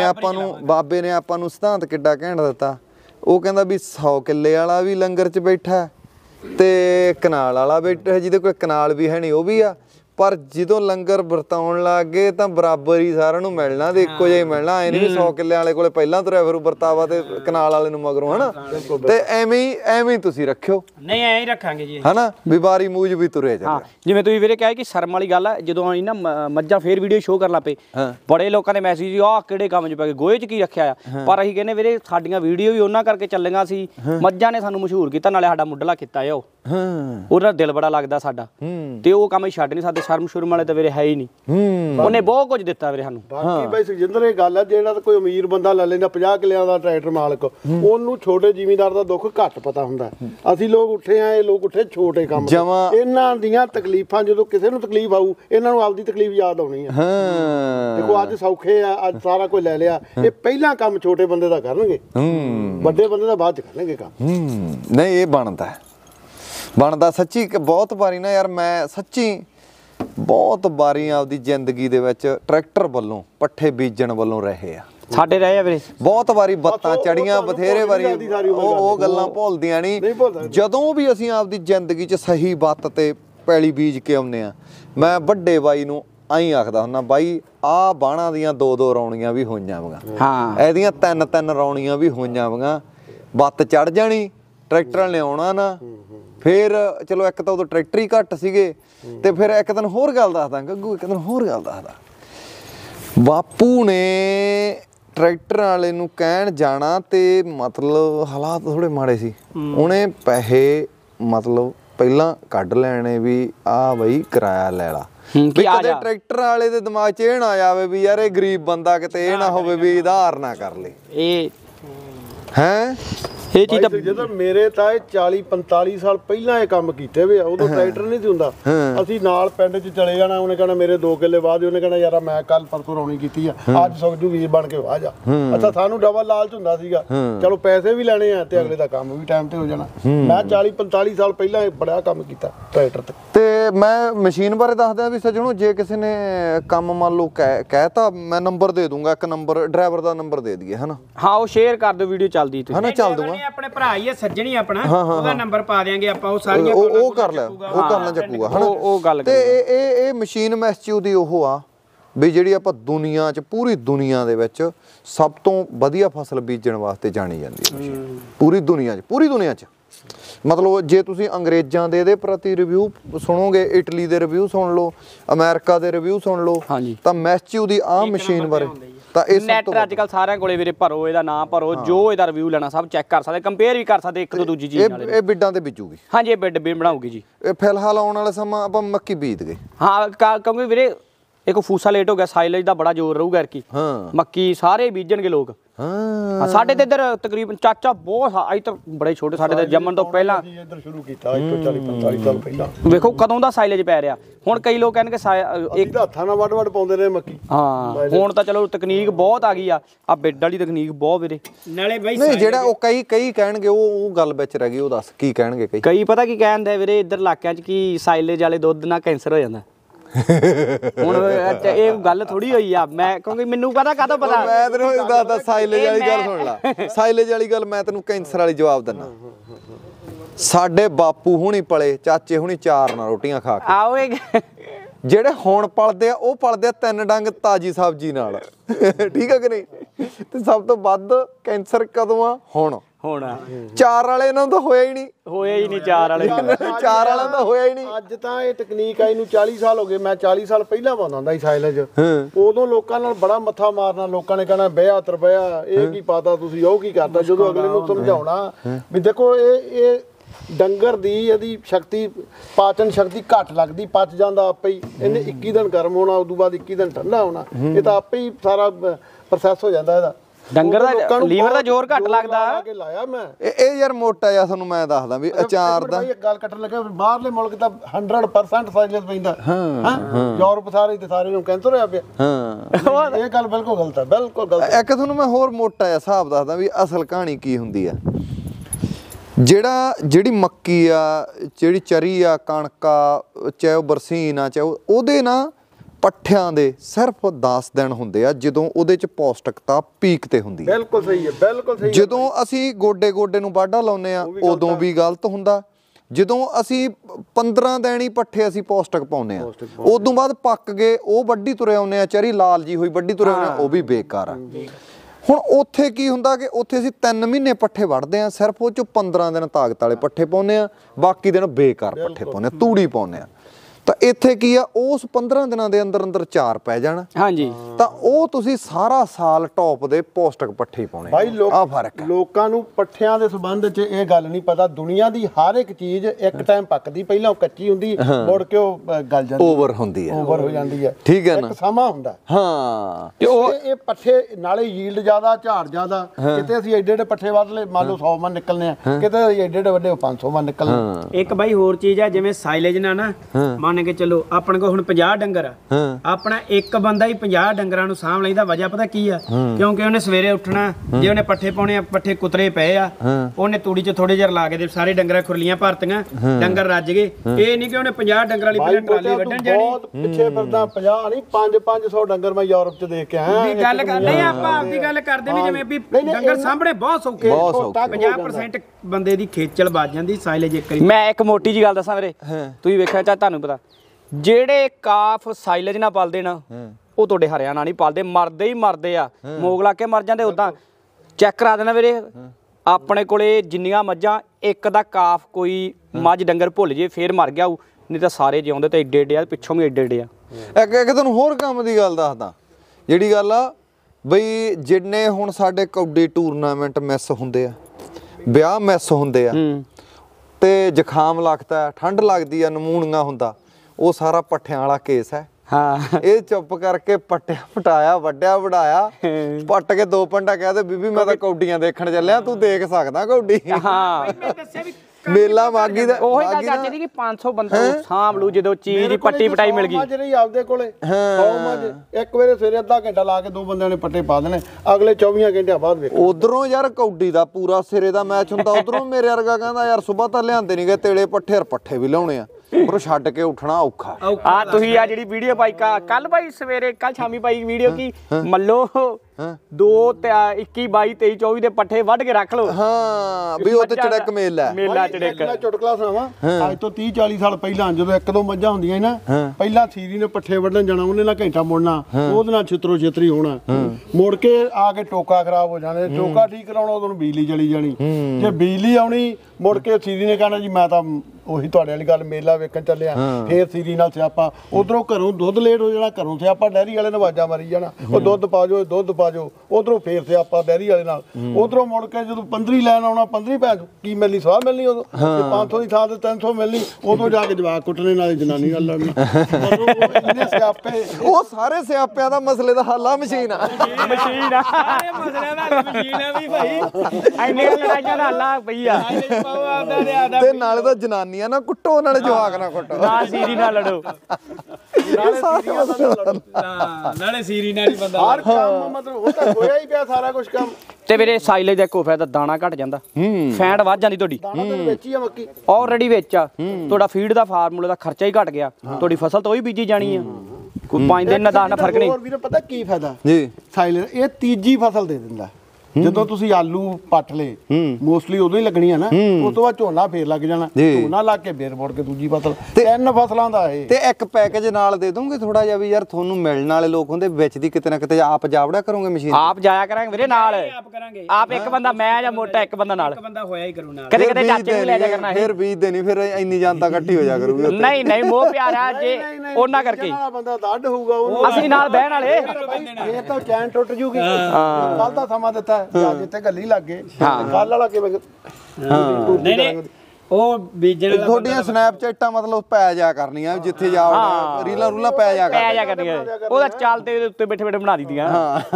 ਨੇ ਆਪਾਂ ਨੂੰ ਸਿਧਾਂਤ ਕਿੱਡਾ ਕਹਿਣ ਦਿੱਤਾ, ਉਹ ਕਹਿੰਦਾ ਵੀ 100 ਕਿੱਲੇ ਵਾਲਾ ਵੀ ਲੰਗਰ 'ਚ ਬੈਠਾ ਤੇ ਕਨਾਲ ਵਾਲਾ ਬੈਠਾ, ਜਿਹਦੇ ਕੋਲ ਕਨਾਲ ਵੀ ਹੈ ਨਹੀਂ ਉਹ ਵੀ ਆ, ਪਰ ਜਦੋਂ ਲੰਗਰ ਵਰਤਾਉਣ ਲੱਗ ਗਏ ਤਾਂ ਬਰਾਬਰ ਹੀ ਸਾਰਿਆਂ ਨੂੰ ਮਿਲਣਾ ਤੇ ਇੱਕੋ ਜਿਹਾ ਹੀ ਮਿਲਣਾ। ਐ ਨਹੀਂ ਵੀ 100 ਕਿੱਲੇ ਵਾਲੇ ਕੋਲੇ ਪਹਿਲਾਂ ਤੁਰਿਆ ਫਿਰੂ ਵਰਤਾਵਾ ਤੇ ਕਨਾਲ ਵਾਲੇ ਨੂੰ ਮਗਰੋਂ, ਹਨਾ। ਤੇ ਐਵੇਂ ਹੀ ਤੁਸੀਂ ਰੱਖਿਓ। ਨਹੀਂ ਐਂ ਹੀ ਰੱਖਾਂਗੇ ਜੀ, ਹਨਾ, ਵੀ ਵਾਰੀ ਮੂਜ ਵੀ ਤੁਰੇ ਚੱਲੇ। ਹਾਂ, ਜਿਵੇਂ ਤੁਸੀਂ ਵੀਰੇ ਕਿਹਾ ਕਿ ਸ਼ਰਮ ਵਾਲੀ ਗੱਲ ਆ, ਜਦੋਂ ਅਸੀਂ ਨਾ ਮੱਝਾਂ ਫੇਰ ਵੀਡੀਓ ਸ਼ੋਅ ਕਰਨ ਲੱਗ ਪਏ, ਬੜੇ ਲੋਕਾਂ ਦੇ ਮੈਸੇਜ ਆਹ ਕਿਹੜੇ ਕੰਮ 'ਚ ਪੈ ਗਏ, ਗੋਹੇ 'ਚ ਕੀ ਰੱਖਿਆ ਆ। ਪਰ ਅਸੀਂ ਕਹਿੰਦੇ ਵੀਰੇ ਸਾਡੀਆਂ ਵੀਡੀਓ ਵੀ ਉਹਨਾਂ ਕਰਕੇ ਚੱਲੀਆਂ ਸੀ, ਮੱਝਾਂ ਨੇ ਸਾਨੂੰ ਮਸ਼ਹੂਰ ਕੀਤਾ, ਨਾਲੇ ਸਾਡਾ ਮੁੱਢਲਾ ਕੀਤਾ ਆ ਉਹ, ਉਹਦਾ ਦਿਲ ਬੜਾ ਲੱਗਦਾ ਸਾਡਾ, ਤੇ ਉਹ ਕੰਮ ਹੀ ਛੱਡ ਨਹੀਂ ਸਕਦੇ। ਸ਼ਰਮ ਸ਼ੁਰਮ ਵਾਲੇ ਤਾਂ ਵੀਰੇ ਹੈ ਹੀ ਨਹੀਂ, ਉਹਨੇ ਬਹੁਤ ਕੁਝ ਦਿੱਤਾ ਵੀਰੇ ਸਾਨੂੰ। ਬਾਕੀ ਬਈ ਸੁਖਜਿੰਦਰ ਇਹ ਗੱਲ ਹੈ, ਜਿਹੜਾ ਤਾਂ ਕੋਈ ਅਮੀਰ ਬੰਦਾ ਲੈ ਲੈਂਦਾ 50 ਕਿੱਲਿਆਂ ਦਾ ਟਰੈਕਟਰ ਮਾਲਕ, ਉਹਨੂੰ ਛੋਟੇ ਜ਼ਿਮੀਂਦਾਰ ਦਾ ਦੁੱਖ ਘੱਟ ਪਤਾ ਹੁੰਦਾ। ਅਸੀਂ ਲੋਕ ਉੱਠੇ ਆ, ਇਹ ਲੋਕ ਉੱਠੇ ਛੋਟੇ ਕੰਮ, ਇਹਨਾਂ ਦੀਆਂ ਤਕਲੀਫਾਂ, ਜਦੋਂ ਕਿਸੇ ਨੂੰ ਤਕਲੀਫ ਆਊ ਇਹਨਾਂ ਨੂੰ ਆਪਦੀ ਤਕਲੀਫ ਯਾਦ ਆਉਣੀ ਆ। ਦੇਖੋ ਅੱਜ ਸੌਖੇ ਆ, ਅੱਜ ਸਾਰਾ ਕੁਝ ਲੈ ਲਿਆ, ਇਹ ਪਹਿਲਾਂ ਕੰਮ ਛੋਟੇ ਬੰਦੇ ਦਾ ਕਰਨਗੇ, ਵੱਡੇ ਬੰਦੇ ਦਾ ਬਾਅਦ ਚ ਕਰਨਗੇ ਕੰਮ। ਨਹੀਂ ਇਹ ਬਣਦਾ ਸੱਚੀ। ਬਹੁਤ ਵਾਰੀ ਨਾ ਯਾਰ, ਮੈਂ ਸੱਚੀ ਬਹੁਤ ਵਾਰੀ ਆਪਦੀ ਜ਼ਿੰਦਗੀ ਦੇ ਵਿੱਚ ਟਰੈਕਟਰ ਵੱਲੋਂ ਪੱਠੇ ਬੀਜਣ ਵੱਲੋਂ ਰਹੇ ਆ, ਸਾਡੇ ਰਹੇ ਆ ਵੀਰੇ ਬਹੁਤ ਵਾਰੀ ਬੱਤਾਂ ਚੜੀਆਂ, ਬਥੇਰੇ ਵਾਰੀ ਉਹ ਗੱਲਾਂ ਭੁੱਲਦੀਆਂ ਨਹੀਂ। ਜਦੋਂ ਵੀ ਅਸੀਂ ਆਪਦੀ ਜ਼ਿੰਦਗੀ 'ਚ ਸਹੀ ਬੱਤ ਤੇ ਪੈਲੀ ਬੀਜ ਕੇ ਆਉਂਦੇ ਆ, ਮੈਂ ਵੱਡੇ ਬਾਈ ਨੂੰ ਆਈ ਆਖਦਾ ਹੁੰਦਾ, ਬਾਈ ਆਹ ਬਾਣਾ ਦੀਆਂ 2-2 ਰੌਣੀਆਂ ਵੀ ਹੋਈਆਂ ਵਗਾ, ਇਹਦੀਆਂ 3-3 ਰੌਣੀਆਂ ਵੀ ਹੋਈਆਂ ਵਗਾ, ਬੱਤ ਚੜ ਜਾਣੀ, ਟਰੈਕਟਰ ਲਿਆਉਣਾ ਨਾ। ਫਿਰ ਚਲੋ ਇੱਕ ਤਾਂ ਉਦੋਂ ਟਰੈਕਟਰ ਹੀ ਘੱਟ ਸੀਗੇ, ਤੇ ਫਿਰ ਇੱਕ ਦਿਨ ਹੋਰ ਗੱਲ ਦੱਸਦਾ ਗੱਗੂ, ਇੱਕ ਦਿਨ ਹੋਰ ਗੱਲ ਦੱਸਦਾ, ਬਾਪੂ ਨੇ ਟਰੈਕਟਰ ਵਾਲੇ ਨੂੰ ਕਹਿਣ ਜਾਣਾ ਤੇ ਮਤਲਬ ਹਾਲਾਤ ਥੋੜੇ ਮਾੜੇ ਸੀ, ਉਹਨੇ ਪੈਸੇ ਮਤਲਬ ਪਹਿਲਾਂ ਕੱਢ ਲੈਣੇ ਵੀ ਆਹ ਬਈ ਕਿਰਾਇਆ ਲੈ ਲਾ, ਵੀ ਕਦੇ ਟਰੈਕਟਰ ਵਾਲੇ ਦੇ ਦਿਮਾਗ 'ਚ ਇਹ ਨਾ ਆਵੇ ਵੀ ਯਾਰ ਇਹ ਗਰੀਬ ਬੰਦਾ, ਕਿਤੇ ਇਹ ਨਾ ਹੋਵੇ ਵੀ ਆਧਾਰ ਨਾ ਕਰ ਲੇ। ਇਹ ਹੈ ਇਹ ਚੀਜ਼ ਤਾਂ ਜਦੋਂ ਮੇਰੇ ਤਾਂ ਇਹ 40-45 ਸਾਲ ਪਹਿਲਾਂ ਇਹ ਕੰਮ ਕੀਤੇ ਵੇ ਆ, ਉਦੋਂ ਟਰੈਕਟਰ ਨਹੀਂ ਸੀ ਹੁੰਦਾ। ਅਸੀਂ ਨਾਲ ਪਿੰਡ 'ਚ ਚਲੇ ਜਾਣਾ, ਉਹਨੇ ਕਹਿਣਾ ਮੇਰੇ 2 ਕਿੱਲੇ ਬਾਅਦ, ਉਹਨੇ ਕਹਿਣਾ ਯਾਰ ਮੈਂ ਕੱਲ ਪਰਸੋਂ ਰੌਣੀ ਕੀਤੀ ਆ, ਅੱਜ ਸੁਖਜੂ ਵੀਰ ਬਣ ਕੇ ਆ ਜਾ। ਅੱਛਾ, ਸਾਨੂੰ ਡਬਲ ਲਾਲਚ ਹੁੰਦਾ ਸੀਗਾ, ਚਲੋ ਪੈਸੇ ਵੀ ਲੈਣੇ ਆ ਤੇ ਅਗਲੇ ਦਾ ਕੰਮ ਵੀ ਟਾਈਮ ਤੇ ਹੋ ਜਾਣਾ। ਮੈਂ 40-45 ਸਾਲ ਪਹਿਲਾਂ ਇਹ ਬੜਾ ਕੰਮ ਕੀਤਾ ਟਰੈਕਟਰ ਤੇ ਮੈਂ ਮਸ਼ੀਨ ਬਾਰੇ ਦੱਸਦਾ ਵੀ ਸੱਜਣੋ, ਜੇ ਕਿਸੇ ਨੇ ਕੰਮ ਮੰਨ ਲਓ ਕਹਿਤਾ, ਮੈਂ ਨੰਬਰ ਦੇ ਦੂੰਗਾ, ਇੱਕ ਨੰਬਰ ਡਰਾਈਵਰ ਦਾ ਨੰਬਰ ਦੇ ਦਈਏ, ਹਨਾ। ਹਾਂ, ਉਹ ਸ਼ੇਅਰ ਕਰ ਦਿਓ, ਵੀਡੀਓ ਚੱਲਦੀ ਤੇ ਹਨਾ, ਚੱਲ ਦੂੰਗਾ। ਆਪਣੇ ਭਰਾ ਹੀ ਆ ਸੱਜਣੀ ਆਪਣਾ, ਉਹਦਾ ਨੰਬਰ ਪਾ ਦਿਆਂਗੇ ਆਪਾਂ, ਉਹ ਸਾਰੀਆਂ ਉਹ ਕਰ ਲਿਆ, ਉਹ ਕਰਨਾ ਚੱਕੂਗਾ, ਹਨਾ। ਉਹ ਗੱਲ ਤੇ ਇਹ ਮਸ਼ੀਨ ਮੈਸਚੂ ਦੀ ਉਹ ਆ ਵੀ ਜਿਹੜੀ ਆਪਾਂ ਦੁਨੀਆ 'ਚ, ਪੂਰੀ ਦੁਨੀਆ ਦੇ ਵਿੱਚ ਸਭ ਤੋਂ ਵਧੀਆ ਫਸਲ ਬੀਜਣ ਵਾਸਤੇ ਜਾਣੀ ਜਾਂਦੀ ਹੈ ਮਸ਼ੀਨ, ਪੂਰੀ ਦੁਨੀਆ 'ਚ। ਮਤਲਬ ਜੇ ਤੁਸੀਂ ਅੰਗਰੇਜ਼ਾਂ ਦੇ ਇਹਦੇ ਪ੍ਰਤੀ ਰਿਵਿਊ ਸੁਣੋਗੇ, ਇਟਲੀ ਦੇ ਰਿਵਿਊ ਸੁਣ ਲਓ, ਅਮਰੀਕਾ ਦੇ ਰਿਵਿਊ ਸੁਣ ਲਓ, ਤਾਂ ਮੈਸਚੂ ਦੀ ਆਹ ਮਸ਼ੀਨ ਬਾਰੇ ਤਾਂ ਇਹ ਸਭ ਨੈਟ ਤੋਂ ਅੱਜ ਕੱਲ ਸਾਰਿਆਂ ਕੋਲੇ ਵੀਰੇ ਭਰੋ, ਇਹਦਾ ਨਾਂ ਭਰੋ, ਜੋ ਇਹਦਾ ਰਿਵਿਊ ਲੈਣਾ ਸਭ ਚੈੱਕ ਕਰ ਸਕਦੇ, ਕੰਪੇਅਰ ਵੀ ਕਰ ਸਕਦੇ ਇੱਕ ਤੋਂ ਦੂਜੀ ਚੀਜ਼ ਨਾਲ। ਇਹ ਬਿੱਡਾਂ ਤੇ ਬੀਜੂਗੀ? ਹਾਂਜੀ, ਇਹ ਬਿੱਡ ਵੀ ਬਣਾਉਗੀ ਜੀ। ਇਹ ਫਿਲਹਾਲ ਆਉਣ ਵਾਲਾ ਸਮਾਂ ਆਪਾਂ ਮੱਕੀ ਬੀਜ ਗਏ। ਹਾਂ, ਕਿਉਂਕਿ ਵੀਰੇ ਇੱਕ ਫੂਸਾ ਲੇਟ ਹੋ ਗਿਆ, ਸਾਈਲੇਜ ਦਾ ਬੜਾ ਜ਼ੋਰ ਰਹੂਗਾ ਕਿ ਮੱਕੀ ਸਾਰੇ ਬੀਜਣਗੇ ਲੋਕ। ਹਾਂ, ਸਾਡੇ ਤੇ ਇੱਧਰ ਤਕਰੀਬਨ ਚਾਚਾ ਬਹੁਤ ਅੱਜ ਤੱਕ ਬੜੇ ਛੋਟੇ, ਸਾਡੇ ਤੇ ਜੰਮਣ ਤੋਂ ਪਹਿਲਾਂ ਇੱਧਰ ਸ਼ੁਰੂ ਕੀਤਾ 140-45 ਸਾਲ ਪਹਿਲਾਂ। ਵੇਖੋ ਕਦੋਂ ਦਾ ਸਾਈਲੇਜ ਪੈ ਰਿਹਾ। ਹੁਣ ਕਈ ਲੋਕ ਕਹਿਣਗੇ ਇੱਕ ਹੱਥਾਂ ਨਾਲ ਵੱਡ ਪਾਉਂਦੇ ਨੇ ਮੱਕੀ। ਹਾਂ, ਹੁਣ ਤਾਂ ਚਲੋ ਤਕਨੀਕ ਬਹੁਤ ਆ ਗਈ ਆ ਬਿੱਡ ਵਾਲੀ ਤਕਨੀਕ ਬਹੁਤ ਵੀਰੇ। ਨਾਲੇ ਬਾਈ ਨਹੀਂ, ਜਿਹੜਾ ਉਹ ਕਈ ਕਹਿਣਗੇ ਉਹ ਗੱਲ ਵਿੱਚ ਰਹਿ ਗਈ, ਉਹ ਦੱਸ ਕੀ ਕਹਿਣਗੇ? ਕਈ ਪਤਾ ਕੀ ਕਹਿੰਦੇ ਵੀਰੇ ਇੱਧਰ ਇਲਾਕਿਆਂ 'ਚ ਕਿ ਸਾਈਲੇਜ ਵਾਲੇ ਦੁੱਧ ਨਾਲ ਕੈਂਸਰ ਹੋ ਜਾਂਦਾ। ਹੁਣ ਇਹ ਗੱਲ ਥੋੜੀ ਹੋਈ ਆ, ਮੈਂ ਕਿਉਂਕਿ ਮੈਨੂੰ ਪਤਾ ਕਾਹਤੋਂ ਪਤਾ। ਮੈਂ ਤੈਨੂੰ ਦੱਸਦਾ ਸਾਈਲੇਜ ਵਾਲੀ ਗੱਲ ਸੁਣ ਲੈ। ਸਾਈਲੇਜ ਵਾਲੀ ਗੱਲ ਮੈਂ ਤੈਨੂੰ ਕੈਂਸਰ ਵਾਲੀ ਜਵਾਬ ਦਿੰਦਾ। ਸਾਡੇ ਬਾਪੂ ਹੁਣੀ ਪਲੇ, ਚਾਚੇ ਹੁਣੀ 4 ਨਾਲ ਰੋਟੀਆਂ ਖਾ ਕੇ। ਆਓ ਇਹ ਜਿਹੜੇ ਹੁਣ ਪਲਦੇ ਆ ਉਹ ਪਲਦੇ ਆ 3 ਡੰਗ ਤਾਜੀ ਸਬਜ਼ੀ ਨਾਲ। ਠੀਕ ਆ ਕਿ ਨਹੀਂ? ਤੇ ਸਭ ਤੋਂ ਵੱਧ ਕੈਂਸਰ ਕਦੋਂ ਆ? ਹੁਣ 4 ਵਾਲੇ ਇਹਨਾਂ ਨੂੰ ਤਾਂ ਹੋਇਆ ਹੀ ਨਹੀਂ। 4 ਵਾਲੇ 4 ਵਾਲਿਆਂ ਦਾ ਹੋਇਆ ਹੀ ਨਹੀਂ। ਅੱਜ ਤਾਂ ਇਹ ਤਕਨੀਕ ਆਈ ਨੂੰ 40 ਸਾਲ ਹੋ ਗਏ। ਮੈਂ 40 ਸਾਲ ਪਹਿਲਾਂ ਪਾਉਂਦਾ ਹੁੰਦਾ ਸੀ ਸਾਈਲੇਜ। ਉਦੋਂ ਲੋਕਾਂ ਨਾਲ ਬੜਾ ਮੱਥਾ ਮਾਰਨਾ, ਲੋਕਾਂ ਨੇ ਕਹਿਣਾ ਬਿਆ ਤਰਬਿਆ, ਇਹ ਕੀ ਪਤਾ ਤੁਸੀਂ, ਉਹ ਕੀ ਕਰਦਾ। ਜਦੋਂ ਅਗਲੇ ਨੂੰ ਸਮਝਾਉਣਾ ਵੀ ਦੇਖੋ ਇਹ ਡੰਗਰ ਦੀ ਇਹਦੀ ਸ਼ਕਤੀ, ਪਾਚਨ ਸ਼ਕਤੀ ਘੱਟ ਲੱਗਦੀ, ਪਚ ਜਾਂਦਾ ਆਪੇ ਹੀ। ਇਹਨੇ 21 ਦਿਨ ਗਰਮ ਹੋਣਾ, ਉਦੋਂ ਬਾਅਦ 21 ਦਿਨ ਠੰਡਾ ਹੋਣਾ। ਇਹ ਤਾਂ ਆਪੇ ਹੀ ਸਾਰਾ ਪ੍ਰੋਸੈਸ ਹੋ ਜਾਂਦਾ ਇਹਦਾ। ਡੰਗਰ ਦਾ ਲੀਵਰ ਦਾ ਜ਼ੋਰ ਘੱਟ ਲੱਗਦਾ। ਲਾਇਆ ਮੈਂ ਇਹ ਯਾਰ ਮੋਟਾ ਜਿਹਾ ਤੁਹਾਨੂੰ ਮੈਂ ਦੱਸਦਾ ਵੀ ਅਚਾਰ ਦਾ ਇੱਕ ਗੱਲ ਕੱਟਣ ਲੱਗਾ, ਬਾਹਰਲੇ ਮੁਲਕ ਤਾਂ 100% ਸਾਈਲੇਜ ਪੈਂਦਾ। ਹਾਂ, ਯੂਰਪ ਸਾਰੇ ਤੇ ਸਾਰੇ ਨੂੰ ਕੈਂਸਰ ਹੋਇਆ ਪਿਆ। ਹਾਂ, ਇਹ ਗੱਲ ਬਿਲਕੁਲ ਗਲਤ ਹੈ, ਬਿਲਕੁਲ ਗਲਤ। ਇੱਕ ਤੁਹਾਨੂੰ ਮੈਂ ਹੋਰ ਮੋਟਾ ਜਿਹਾ ਹਿਸਾਬ ਦੱਸਦਾ ਵੀ ਅਸਲ ਕਹਾਣੀ ਕੀ ਹੁੰਦੀ ਆ। ਜਿਹੜੀ ਮੱਕੀ ਆ, ਜਿਹੜੀ ਚਰੀ ਆ, ਕਣਕ ਆ, ਚਾਹੇ ਉਹ ਬਰਸੀਨ ਆ, ਚਾਹੇ ਉਹਦੇ ਨਾ ਪੱਠਿਆਂ ਦੇ ਸਿਰਫ 10 ਦਿਨ ਹੁੰਦੇ ਆ ਜਦੋਂ ਉਹਦੇ ਚ ਪੌਸ਼ਟਿਕਤਾ ਪੀਕ ਤੇ ਹੁੰਦੀ ਹੈ। ਬਿਲਕੁਲ ਸਹੀ ਹੈ, ਬਿਲਕੁਲ ਸਹੀ। ਜਦੋਂ ਅਸੀਂ ਗੋਡੇ ਨੂੰ ਵਾਢਾ ਲਾਉਂਦੇ ਆ ਉਦੋਂ ਵੀ ਗਲਤ ਹੁੰਦਾ। ਜਦੋਂ ਅਸੀਂ 15 ਦਿਨ ਹੀ ਪੱਠੇ ਅਸੀਂ ਪੌਸ਼ਟਿਕ ਪਾਉਂਦੇ ਆ, ਉਦੋਂ ਬਾਅਦ ਪੱਕ ਗਏ ਉਹ ਵੱਢੀ ਤੁਰੇ ਆਉਂਦੇ ਆ, ਚਰੀ ਲਾਲ ਜੀ ਹੋਈ ਵੱਢੀ ਤੁਰੇ ਆਉਂਦੇ ਆ, ਉਹ ਵੀ ਬੇਕਾਰ ਆ। ਹੁਣ ਉੱਥੇ ਕੀ ਹੁੰਦਾ ਕਿ ਉੱਥੇ ਅਸੀਂ 3 ਮਹੀਨੇ ਪੱਠੇ ਵੱਢਦੇ ਆ, ਸਿਰਫ ਉਹ ਚੋਂ 15 ਦਿਨ ਤਾਕਤ ਵਾਲੇ ਪੱਠੇ ਪਾਉਂਦੇ ਆ, ਬਾਕੀ ਦਿਨ ਬੇਕਾਰ ਪੱਠੇ ਪਾਉਂਦੇ ਆ, ਤੂੜੀ ਪਾਉਂਦੇ ਆ। ਤਾਂ ਇੱਥੇ ਕੀ ਆ, ਉਸ 15 ਦਿਨਾਂ ਦੇ ਅੰਦਰ 4 ਪੈ ਜਾਣ। ਹਾਂਜੀ, ਤਾਂ ਉਹ ਤੁਸੀਂ ਸਾਰਾ ਸਾਲ ਟੌਪ ਦੇ ਪੌਸ਼ਟਿਕ ਪੱਠੇ ਪਾਉਣੇ। ਭਾਈ ਆ ਫਰਕ ਹੈ। ਲੋਕਾਂ ਨੂੰ ਪੱਠਿਆਂ ਦੇ ਸੰਬੰਧ 'ਚ ਇਹ ਗੱਲ ਨਹੀਂ ਪਤਾ। ਦੁਨੀਆ ਦੀ ਹਰ ਇੱਕ ਚੀਜ਼ ਇੱਕ ਟਾਈਮ ਪੱਕਦੀ, ਪਹਿਲਾਂ ਉਹ ਕੱਚੀ ਹੁੰਦੀ, ਮੁੜ ਕੇ ਉਹ ਗਲ ਜਾਂਦੀ, ਓਵਰ ਹੁੰਦੀ ਹੈ, ਓਵਰ ਹੋ ਜਾਂਦੀ ਹੈ। ਠੀਕ ਹੈ ਨਾ? ਇੱਕ ਸਮਾਂ ਹੁੰਦਾ। ਹਾਂ, ਤੇ ਇਹ ਪੱਠੇ ਨਾਲੇ ਯੀਲਡ ਜ਼ਿਆਦਾ, ਝਾੜ ਜ਼ਿਆਦਾ। ਕਿਤੇ ਅਸੀਂ ਐਡੇ ਪੱਠੇ ਵੱਢ ਲਏ, ਮੰਨ ਲਓ 100 ਮਣ ਨਿਕਲਨੇ ਆ, ਕਿਤੇ ਅਸੀਂ ਐਡੇ ਵੱਡੇ 500 ਮਣ ਨਿਕਲਨੇ। ਇੱਕ ਬਾਈ ਹੋਰ ਚੀਜ਼ ਆ, ਜਿਵੇਂ ਸਾਈਲੇਜ ਨਾ ਮੰਨ ਕੇ ਚੱਲੋ ਆਪਣੇ ਕੋਲ ਹੁਣ 50 ਡੰਗਰ ਆ, ਆਪਣਾ ਇੱਕ ਬੰਦਾ ਹੀ 50 ਡੰਗਰਾਂ ਨੂੰ ਸਾਂਭ ਲੈਂਦਾ। ਵਜ੍ਹਾ ਪਤਾ ਕੀ ਆ? ਕਿਉਂਕਿ ਉਹਨੇ ਸਵੇਰੇ ਉੱਠਣਾ, ਜੇ ਉਹਨੇ ਪੱਠੇ ਪਾਉਣੇ ਆ, ਪੱਠੇ ਕੁਤਰੇ ਪਏ ਆ, ਉਹਨੇ ਤੂੜੀ 'ਚ ਥੋੜੇ ਜਿਹਾ ਲਾ ਕੇ ਦੇ ਸਾਰੇ ਡੰਗਰਾਂ ਖੁਰਲੀਆਂ ਭਰਤੀਆਂ, ਡੰਗਰ ਰੱਜ ਗਏ। ਇਹ ਨਹੀਂ ਕਿ ਉਹਨੇ 50 ਡੰਗਰ ਵਾਲੀ ਪਹਿਲਾਂ ਟਰਾਲੀ ਵੱਢਣ ਜਾਣੀ। ਬਹੁਤ ਪਿੱਛੇ ਫਿਰਦਾ, 50 ਨਹੀਂ 500 ਡੰਗਰ ਮੈਂ ਯੂਰਪ 'ਚ ਦੇਖ ਕੇ ਆਇਆ। ਵੀ ਗੱਲ ਕਰਦੇ ਆ ਆਪਾਂ, ਆਪਦੀ ਗੱਲ ਕਰਦੇ ਵੀ ਜਿਵੇਂ ਵੀ ਡੰਗਰ ਸਾਂਭਣੇ ਬਹੁਤ ਸੌਖੇ। 50% ਬੰਦੇ ਦੀ ਖੇਚਲ ਵੱਜ ਜਾਂਦੀ ਸਾਈਲੇਜ ਇੱਕ ਵਾਰੀ। ਮੈਂ ਇੱਕ ਮੋਟੀ ਜੀ ਗੱਲ ਦੱਸਾਂ ਵੀਰੇ, ਤੁਸੀਂ ਵੇਖਿਆ ਚਾਹ ਤੁਹਾਨੂੰ ਪਤਾ, ਜਿਹੜੇ ਕਾਫ ਸਾਈਲੇਜ ਨਾ ਪਾਲਦੇ ਨਾ, ਉਹ ਤੁਹਾਡੇ ਹਰਿਆਣਾ ਨਹੀਂ ਪਾਲਦੇ, ਮਰਦੇ ਹੀ ਮਰਦੇ ਆ, ਮੋਗ ਲਾ ਕੇ ਮਰ ਜਾਂਦੇ। ਉਦਾਂ ਚੈੱਕ ਕਰਾ ਦੇਣਾ ਵੀਰੇ, ਆਪਣੇ ਕੋਲੇ ਜਿੰਨੀਆਂ ਮੱਝਾਂ, ਇੱਕ ਦਾ ਕਾਫ ਕੋਈ ਮੱਝ ਡੰਗਰ ਭੁੱਲ ਜੇ ਫੇਰ ਮਰ ਗਿਆ, ਨਹੀਂ ਤਾਂ ਸਾਰੇ ਜਿਉਂਦੇ ਤੇ ਏਡੇ ਏਡੇ ਆ, ਪਿੱਛੋਂ ਵੀ ਏਡੇ ਆ। ਇੱਕ ਤੁਹਾਨੂੰ ਹੋਰ ਕੰਮ ਦੀ ਗੱਲ ਦੱਸਦਾ। ਜਿਹੜੀ ਗੱਲ ਆ ਬਈ, ਜਿੰਨੇ ਹੁਣ ਸਾਡੇ ਕਬੱਡੀ ਟੂਰਨਾਮੈਂਟ ਮਿਸ ਹੁੰਦੇ ਆ, ਵਿਆਹ ਮਿਸ ਹੁੰਦੇ ਆ, ਤੇ ਜ਼ੁਕਾਮ ਲੱਗਦਾ, ਠੰਡ ਲੱਗਦੀ ਆ, ਨਮੂਨੀਆ ਹੁੰਦਾ, ਉਹ ਸਾਰਾ ਪੱਠਿਆਂ ਵਾਲਾ ਕੇਸ ਹੈ। ਹਾਂ, ਇਹ ਚੁੱਪ ਕਰਕੇ ਪੱਟਿਆ ਪਟਾਇਆ, ਵੱਡਿਆ ਵੜਾਇਆ, ਪੱਟ ਕੇ 2 ਪੰਡਾ ਕਹਦੇ ਬੀਬੀ ਮੈਂ ਤਾਂ ਕੌਡੀਆਂ ਦੇਖਣ ਚੱਲਿਆ, ਤੂੰ ਦੇਖ ਸਕਦਾ ਕੌਡੀ। ਹਾਂ, ਮੇਲਾ ਮਾਗੀ ਦਾ ਉਹੀ ਗੱਲ ਚਾਚੇ ਦੀ ਕਿ 500 ਬੰਦਾ ਸਾਂਭ ਲੂ ਜਦੋਂ ਚੀਜ਼ ਦੀ ਪੱਟੀ ਪਟਾਈ ਮਿਲ ਗਈ। ਮੱਝ ਰਹੀ ਆਪਦੇ ਕੋਲੇ 100 ਮੱਝ, ਇੱਕ ਵੇਲੇ ਸਵੇਰੇ ਅੱਧਾ ਘੰਟਾ ਲਾ ਕੇ 2 ਬੰਦਿਆਂ ਨੇ ਪੱਟੇ ਪਾ ਦੇਣੇ, ਅਗਲੇ 24 ਘੰਟਿਆਂ ਬਾਅਦ ਵੇਖ। ਉਧਰੋਂ ਯਾਰ ਕੌਡੀ ਦਾ ਪੂਰਾ ਸਿਰੇ ਦਾ ਮੈਚ ਹੁੰਦਾ, ਉਧਰੋਂ ਮੇਰੇ ਵਰਗਾ ਕਹਿੰਦਾ ਯਾਰ ਸੁਬਾਹ ਤਾਂ ਲਿਆਂਦੇ ਨਹੀਂ ਗਏ ਤੇਲੇ ਪੱਠੇ, ਪੱਠੇ ਵੀ ਲਿਆਉਣੇ ਆ, ਪਰ ਛੱਡ ਕੇ ਉੱਠਣਾ ਔਖਾ। ਆ ਤੁਸੀਂ ਆ ਜਿਹੜੀ ਵੀਡੀਓ ਪਾਈ ਕੱਲ ਭਾਈ ਸਵੇਰੇ, ਕੱਲ ਸ਼ਾਮੀ ਪਾਈ ਵੀਡੀਓ ਕੀ ਮੱਲੋ 2 21 22 23 24 ਦੇ ਪੱਠੇ ਵੱਢ ਕੇ ਰੱਖ ਲਓ। ਹਾਂ, ਵੀ ਉਹ ਤੇ ਚੜਕ ਮੇਲਾ ਚੜਕ ਚੁਟਕਲਾ ਸੁਣਾਵਾਂ। ਅੱਜ ਤੋਂ 30 40 ਸਾਲ ਪਹਿਲਾਂ ਜਦੋਂ 1-2 ਮੱਝਾਂ ਹੁੰਦੀਆਂ ਸੀ ਨਾ, ਪਹਿਲਾਂ ਸੀਰੀ ਨੇ ਪੱਠੇ ਵੱਢਣ ਜਾਣਾ, ਉਹਨੇ ਨਾਲ ਘੰਟਾ ਮੁੜਨਾ, ਉਹਦੇ ਨਾਲ ਛਿੱਤਰੋ ਛਿੱਤਰੀ ਹੋਣਾ, ਮੁੜ ਕੇ ਆ ਕੇ ਟੋਕਾ ਖਰਾਬ ਹੋ ਜਾਣਾ, ਟੋਕਾ ਠੀਕ ਕਰਾਉਣਾ, ਉਦੋਂ ਬਿਜਲੀ ਚਲੀ ਜਾਣੀ। ਜੇ ਬਿਜਲੀ ਆਉਣੀ, ਮੁੜ ਕੇ ਸੀਰੀ ਨੇ ਕਹਿਣਾ ਜੀ ਮੈਂ ਤਾਂ ਉਹੀ ਤੁਹਾਡੇ ਵਾਲੀ ਗੱਲ, ਮੇਲਾ ਵੇਖਣ ਚੱਲਿਆ, ਫੇਰ ਸੀਰੀ ਨਾਲ ਸਿਆਪਾ, ਉਧਰੋਂ ਘਰੋਂ ਦੁੱਧ ਲੇਟ ਹੋ ਜਾਣਾ, ਘਰੋਂ ਸਿਆਪਾ ਡੈਰੀ ਵਾਲੇ ਨੇ ਆਵਾਜ਼ਾਂ ਮਾਰੀ ਜਾਣਾ, ਉਹ ਦੁੱਧ ਪਾ ਜਾਓ ਦੁੱਧ ਪਾ ਜਾਓ, ਉਧਰੋਂ ਫੇਰ ਸਿਆਪਾ ਡੈਰੀ ਵਾਲੇ ਨਾਲ, ਉਧਰੋਂ ਮੁੜ ਕੇ ਜਦੋਂ 15 ਲੈਣ ਆਉਣਾ, 15 ਭੈਣ ਕੀ ਮਿਲਣੀ, ਸਵਾਹ ਮਿਲਣੀ ਉਦੋਂ, 500 ਦੀ ਥਾਂ ਤੇ 300 ਮਿਲਣੀ, ਉਦੋਂ ਜਾ ਕੇ ਜਵਾਕ ਕੁੱਟਣੇ ਨਾਲ ਜਨਾਨੀ ਨਾਲ ਲੜਨਾ। ਇੰਨੇ ਸਿਆਪੇ, ਉਹ ਸਾਰੇ ਸਿਆਪਿਆਂ ਦਾ ਮਸਲੇ ਦਾ ਹੱਲ ਆ ਮਸ਼ੀਨ ਆ। ਮਸ਼ੀਨ ਆ, ਸਾਰੇ ਮਸਲਿਆਂ ਦਾ ਮਸ਼ੀਨ ਆ ਵੀ ਭਾਈ, ਇੰਨੀਆਂ ਲੜਾਈਆਂ ਦਾ ਹੱਲਾ ਪਈ ਆ। ਪਾਓ ਆਪਦਾ ਤੇ ਆਦਾ ਤੇ ਨਾਲੇ ਤਾਂ ਜਨਾਨੀਆਂ ਨਾ ਕੁੱਟੋ, ਨਾਲੇ ਜਵਾਕ ਨਾ ਕੁੱਟੋ, ਨਾ ਸੀਰੀ ਨਾਲ ਲੜੋ। ਨਾਲੇ ਸੀਰੀ ਨਾਲ ਹੀ ਬੰਦਾ ਹਰ ਕੰਮ ਮਤਲਬ ਉਹ ਤਾਂ ਹੋਇਆ ਹੀ ਪਿਆ ਸਾਰਾ ਕੁਝ ਕੰਮ। ਤੇ ਵੀਰੇ ਸਾਈਲੇਜ ਦਾ ਇੱਕੋ ਫਾਇਦਾ, ਦਾਣਾ ਘਟ ਜਾਂਦਾ, ਫੈਟ ਵੱਧ ਜਾਂਦੀ ਤੁਹਾਡੀ, ਦਾਣਾ ਤਾਂ ਵੇਚੀ ਆ ਮੱਕੀ, ਆਲਰੇਡੀ ਵਿੱਚ ਆ, ਤੁਹਾਡਾ ਫੀਡ ਦਾ ਫਾਰਮੂਲੇ ਦਾ ਖਰਚਾ ਹੀ ਘਟ ਗਿਆ, ਤੁਹਾਡੀ ਫਸਲ ਤਾਂ ਉਹੀ ਬੀਜੀ ਜਾਣੀ ਆ, ਕੋਈ 5 ਦਿਨ ਦਾ ਫਰਕ ਨਹੀਂ। ਹੋਰ ਵੀਰੇ ਪਤਾ ਕੀ ਫਾਇਦਾ ਜੀ, ਸਾਈਲੈਂਸ, ਇਹ ਤੀਜੀ ਫਸਲ ਦੇ ਦਿੰਦਾ। ਜਦੋਂ ਤੁਸੀਂ ਆਲੂ ਪੱਟ ਲੇ, ਮੋਸਟਲੀ ਉਦੋਂ ਹੀ ਲੱਗਣੀਆਂ ਨਾ, ਉਸ ਤੋਂ ਬਾਅਦ ਝੋਨਾ ਫੇਰ ਲੱਗ ਜਾਣਾ, ਝੋਨਾ ਲੱਗ ਕੇ ਫੇਰ ਮੁੜ ਕੇ ਦੂਜੀ ਫਸਲ, 3 ਫਸਲਾਂ ਦਾ ਇਹ। ਤੇ ਇੱਕ ਪੈਕੇਜ ਨਾਲ ਦੇ ਦੂੰਗੇ ਥੋੜਾ ਜਿਹਾ ਵੀ ਯਾਰ ਤੁਹਾਨੂੰ ਮਿਲਣ ਵਾਲੇ ਲੋਕ ਹੁੰਦੇ ਵਿੱਚ ਦੀ ਕਿਤੇ ਨਾ ਕਿਤੇ ਆਪ ਜਾਵੜਾ ਕਰੋਗੇ ਮਸ਼ੀਨ, ਆਪ ਜਾਇਆ ਕਰਾਂਗੇ ਵੀਰੇ ਨਾਲ, ਆਪ ਕਰਾਂਗੇ, ਆਪ ਇੱਕ ਬੰਦਾ ਮੈਂ ਜਾਂ ਮੋਟਾ ਇੱਕ ਬੰਦਾ ਨਾਲ, ਇੱਕ ਬੰਦਾ ਹੋਇਆ ਹੀ ਕਰੂ ਨਾਲ। ਕਦੇ ਕਦੇ ਚਾਚੇ ਨੂੰ ਲੈ ਜਾ ਕਰਨਾ ਫਿਰ ਬੀਜਦੇ ਨਹੀਂ, ਫਿਰ ਇੰਨੀ ਜਨਤਾ ਇਕੱਠੀ ਹੋ ਜਾ ਕਰੂਗੀ। ਨਹੀਂ ਨਹੀਂ ਮੋਹ ਪਿਆਰਾ ਜੇ ਉਹਨਾਂ ਕਰਕੇ ਬੰਦਾ ਦੱਡ ਹੋਊਗਾ ਉਹਨੂੰ, ਅਸੀਂ ਨਾਲ ਬਹਿਣ ਵਾਲੇ। ਇਹ ਤਾਂ ਚੈਨ ਟੁੱਟ ਜੂਗੀ। ਕੱਲ ਦਾ ਸਮਾਂ ਦਿੱਤਾ ਜਾਂ ਜਿੱਥੇ ਗੱਲੀ ਲੱਗ ਗਏ, ਕੱਲ ਵਾਲਾ ਕਿਵੇਂ ਨਹੀਂ ਨਹੀਂ ਉਹ ਬੀਜਣ ਵਾਲਾ ਤੁਹਾਡੀਆਂ ਸਨੈਪਚੈਟਾਂ ਮਤਲਬ ਪੈ ਜਾ ਕਰਨੀਆਂ ਜਿੱਥੇ ਜਾ, ਰੀਲਾਂ ਰੂਲਾਂ ਪੈ ਜਾ ਕਰਨੀਆਂ, ਉਹਦਾ ਚੱਲਦੇ ਉੱਤੇ ਬੈਠੇ ਬੈਠੇ ਬਣਾ ਦਿੱਤੀਆਂ,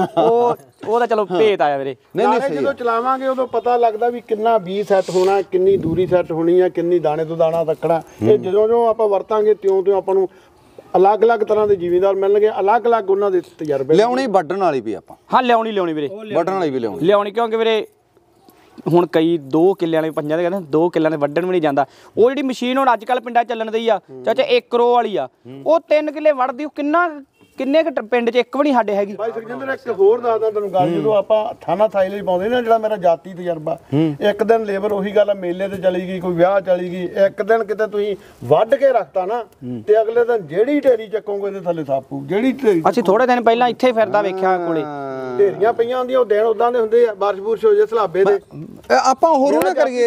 ਉਹਦਾ ਚਲੋ ਭੇਤ ਆਇਆ ਵੀਰੇ। ਨਹੀਂ ਜਦੋਂ ਚਲਾਵਾਂਗੇ ਉਦੋਂ ਪਤਾ ਲੱਗਦਾ ਵੀ ਕਿੰਨਾ ਬੀ ਸੈੱਟ ਹੋਣਾ, ਕਿੰਨੀ ਦੂਰੀ ਸੈੱਟ ਹੋਣੀ ਆ, ਕਿੰਨੀ ਦਾਣੇ ਤੋਂ ਦਾਣਾ ਰੱਖਣਾ। ਇਹ ਜਦੋਂ ਆਪਾਂ ਵਰਤਾਂਗੇ ਤਿਉਂ ਆਪਾਂ ਨੂੰ ਅਲੱਗ-ਅਲੱਗ ਤਰ੍ਹਾਂ ਦੇ ਜ਼ਿਮੀਂਦਾਰ ਮਿਲਣਗੇ, ਅਲੱਗ-ਅਲੱਗ ਉਹਨਾਂ ਦੇ ਤਜਰਬੇ। ਲਿਆਉਣੀ ਵੱਢਣ ਵਾਲੀ ਵੀ ਆਪਾਂ, ਹਾਂ ਲਿਆਉਣੀ ਵੀਰੇ, ਵੱਢਣ ਵਾਲੀ ਵੀ ਲਿਆਉਣੀ ਕਿਉਂਕਿ ਵੀਰੇ ਹੁਣ ਕਈ 2 ਕਿੱਲਿਆਂ ਵਾਲੇ ਪੰਜਾਂ ਦੇ ਕਹਿੰਦੇ 2 ਕਿੱਲਿਆਂ ਦੇ ਵੱਢਣ ਵੀ ਨਹੀਂ ਜਾਂਦਾ। ਉਹ ਜਿਹੜੀ ਮਸ਼ੀਨ ਹੁਣ ਅੱਜ ਕੱਲ ਪਿੰਡਾਂ ਚੱਲਣ ਦੀ ਆ ਚਾਚਾ 1 ਕਰੋੜ ਵਾਲੀ ਆ, ਉਹ 3 ਕਿੱਲੇ ਵੱਢਦੀ, ਉਹ ਕਿੰਨੇ ਕੁ ਪਿੰਡ 'ਚ ਇੱਕ ਵੀ ਨਹੀਂ ਸਾਡੇ ਹੈਗੀ। ਭਾਈ ਸੁਖਜਿੰਦਰ ਇੱਕ ਹੋਰ ਦੱਸਦਾ ਤੈਨੂੰ ਗੱਲ, ਜਦੋਂ ਆਪਾਂ ਥਾਣਾ ਸਾਈਲੇਜ ਪਾਉਂਦੇ ਨਾ, ਜਿਹੜਾ ਮੇਰਾ ਜਾਤੀ ਤਜਰਬਾ, ਇੱਕ ਦਿਨ ਲੇਬਰ ਉਹੀ ਗੱਲ ਮੇਲੇ ਤੇ ਚਲੀ ਗਈ, ਕੋਈ ਵਿਆਹ ਚਲੀ ਗਈ, ਇੱਕ ਦਿਨ ਕਿਤੇ ਤੁਸੀਂ ਵੱਢ ਕੇ ਰੱਖਤਾ ਨਾ, ਤੇ ਅਗਲੇ ਦਿਨ ਜਿਹੜੀ ਢੇਰੀ ਚੱਕੋਗੇ ਇਹਦੇ ਥੱਲੇ ਸਾਪੂ, ਜਿਹੜੀ ਢੇਰੀ ਅਸੀਂ ਥੋੜੇ ਦਿਨ ਪਹਿਲਾਂ ਇੱਥੇ ਫਿਰਦਾ ਵੇਖਿਆ ਕੋਲੇ ਢੇਰੀਆਂ ਪਈਆਂ ਹੁੰਦੀਆਂ, ਉਹ ਦਿਨ ਉਦਾਂ ਦੇ ਹੁੰਦੇ ਆ, ਬਾਰਿਸ਼ ਬੁਰਸ਼ ਹੋ ਜੇ ਸਲਾਬੇ ਦੇ। ਆਪਾਂ ਹੋਰ ਨਾ ਕਰੀਏ,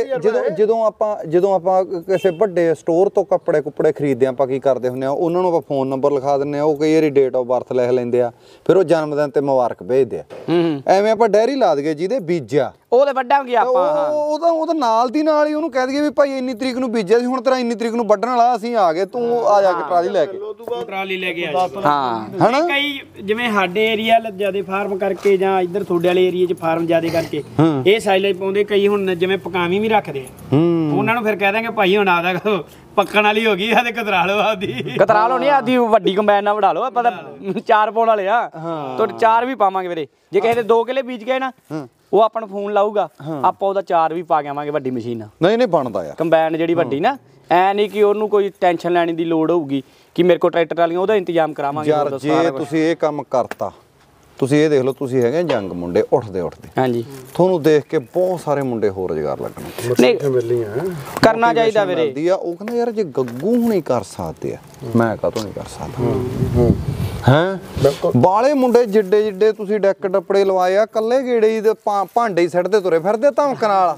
ਜਦੋਂ ਆਪਾਂ ਕਿਸੇ ਵੱਡੇ ਸਟੋਰ ਤੋਂ ਕੱਪੜੇ ਖਰੀਦਦੇ ਆਪਾਂ ਕੀ ਕਰਦੇ ਹੁੰਦੇ ਆ, ਉਹਨਾਂ ਨੂੰ ਆਪਾਂ ਫੋਨ ਨੰਬਰ ਲਿਖਾ ਦਿੰਦੇ ਆ, ਉਹ ਕਈ ਵਾਰੀ ਡੇਟ ਆਫ ਬਰਥ ਲਿਖ ਲੈਂਦੇ ਆ, ਫਿਰ ਉਹ ਜਨਮ ਦਿਨ ਤੇ ਮੁਬਾਰਕ ਭੇਜਦੇ ਆ। ਐਵੇਂ ਆਪਾਂ ਡੈਰੀ ਲਾ ਦਈਏ ਜਿਹਦੇ ਬੀਜਿਆ ਉਹਦੇ ਵੱਢਾਂਗੇ ਆਪਾਂ, ਉਹਦਾ ਨਾਲ ਦੀ ਨਾਲ ਹੀ ਉਹਨੂੰ ਕਹਿ ਦਈਏ ਵੀ ਭਾਈ ਇੰਨੀ ਤਰੀਕ ਨੂੰ ਬੀਜਿਆ ਸੀ, ਹੁਣ ਤੇਰਾ ਇੰਨੀ ਤਰੀਕ ਨੂੰ ਵੱਢਣ ਵਾਲਾ, ਅਸੀਂ ਆ ਗਏ, ਤੂੰ ਆ ਜਾ ਕੇ ਟਰਾਲੀ ਲੈ ਕੇ, ਟਰਾਲੀ ਲੈ ਕੇ ਆ ਜਾ। ਹਾਂ ਹਨਾ, ਕਈ ਜਿਵੇਂ ਸਾਡੇ ਏਰੀਆ ਜਿਆਦੇ ਫਾਰਮ ਕਰਕੇ ਜਾਂ ਇੱਧਰ ਤੁਹਾਡੇ ਵਾਲੇ ਏਰੀਆ 'ਚ ਫਾਰਮ ਜਿਆਦੇ ਕਰਕੇ ਇਹ ਸਾਈਲੇਜ ਪਾਉਂਦੇ, ਕਈ ਹੁਣ ਜਿਵੇਂ ਪਕਾਵੀਂ ਵੀ ਰੱਖਦੇ ਆ, ਉਹਨਾਂ ਨੂੰ ਫਿਰ ਕਹਿ ਦਾਂਗੇ ਭਾਈ ਹੁਣ ਆਦਾ ਪੱਕਣ ਵਾਲੀ ਹੋ ਗਈ ਆ ਤੇ ਕਤਰਾ ਲਓ ਆਪਦੀ, ਕਤਰਾ ਲਓ ਨਹੀਂ ਆਦੀ ਵੱਡੀ ਕੰਬਾਈਨ ਨਾਲ ਵਢਾ ਲਓ, ਆਪਾਂ ਤਾਂ 4 ਪਾਉਣ ਵਾਲੇ ਆ, ਤੁਹਾਡੇ 4 ਵੀ ਪਾਵਾਂਗੇ ਵੀਰੇ, ਜੇ ਕਿਸੇ ਦੇ 2 ਕਿੱਲੇ ਬੀਜ ਗਏ ਨਾ ਉਹ ਆਪਾਂ ਨੂੰ ਫੋਨ ਲਾਊਗਾ, ਆਪਾਂ ਉਹਦਾ 4 ਵੀ ਪਾ ਕੇ ਆਵਾਂਗੇ ਵੱਡੀ ਮਸ਼ੀਨ ਨਾਲ। ਨਹੀਂ ਬਣਦਾ ਯਾਰ ਕੰਬਾਈਨ ਜਿਹੜੀ ਵੱਡੀ ਨਾ, ਐ ਨਹੀਂ ਕਿ ਉਹਨੂੰ ਕੋਈ ਟੈਨਸ਼ਨ ਲੈਣੀ ਦੀ ਲੋੜ ਹੋਊਗੀ ਕਿ ਮੇਰੇ ਕੋਲ ਟਰੈਕਟਰ ਵਾਲੀਆਂ, ਉਹਦਾ ਇੰਤਜ਼ਾਮ ਕਰਾਵਾਂਗੇ ਯਾਰ। ਜੇ ਤੁਸੀਂ ਇਹ ਕੰਮ ਕਰਤਾ, ਤੁਸੀਂ ਇਹ ਦੇਖ ਲਓ, ਤੁਸੀਂ ਹੈਗੇ ਜੰਗ ਮੁੰਡੇ ਉੱਠਦੇ ਹਾਂਜੀ, ਤੁਹਾਨੂੰ ਦੇਖ ਕੇ ਬਹੁਤ ਸਾਰੇ ਮੁੰਡੇ ਹੋਰ ਰੁਜ਼ਗਾਰ ਲੱਗਣਾ, ਨਹੀਂ ਕਰਨਾ ਚਾਹੀਦਾ ਵੀਰੇ। ਉਹ ਕਹਿੰਦਾ ਯਾਰ ਜੇ ਗੱਗੂ ਹੁਣੀ ਕਰ ਸਕਦੇ ਆ, ਮੈਂ ਕਾਹਤੋਂ ਨਹੀਂ ਕਰ ਸਕਦਾ ਹੈ। ਬਾਲੇ ਮੁੰਡੇ ਜਿੱਡੇ ਤੁਸੀਂ ਡੈਕ ਡੱਪੜੇ ਲਵਾਏ ਆ, ਕੱਲੇ ਗੇੜੇ ਹੀ ਭਾਂਡੇ ਹੀ ਸਿੱਟਦੇ ਤੁਰੇ ਫਿਰਦੇ ਧਮਕਣ ਨਾਲ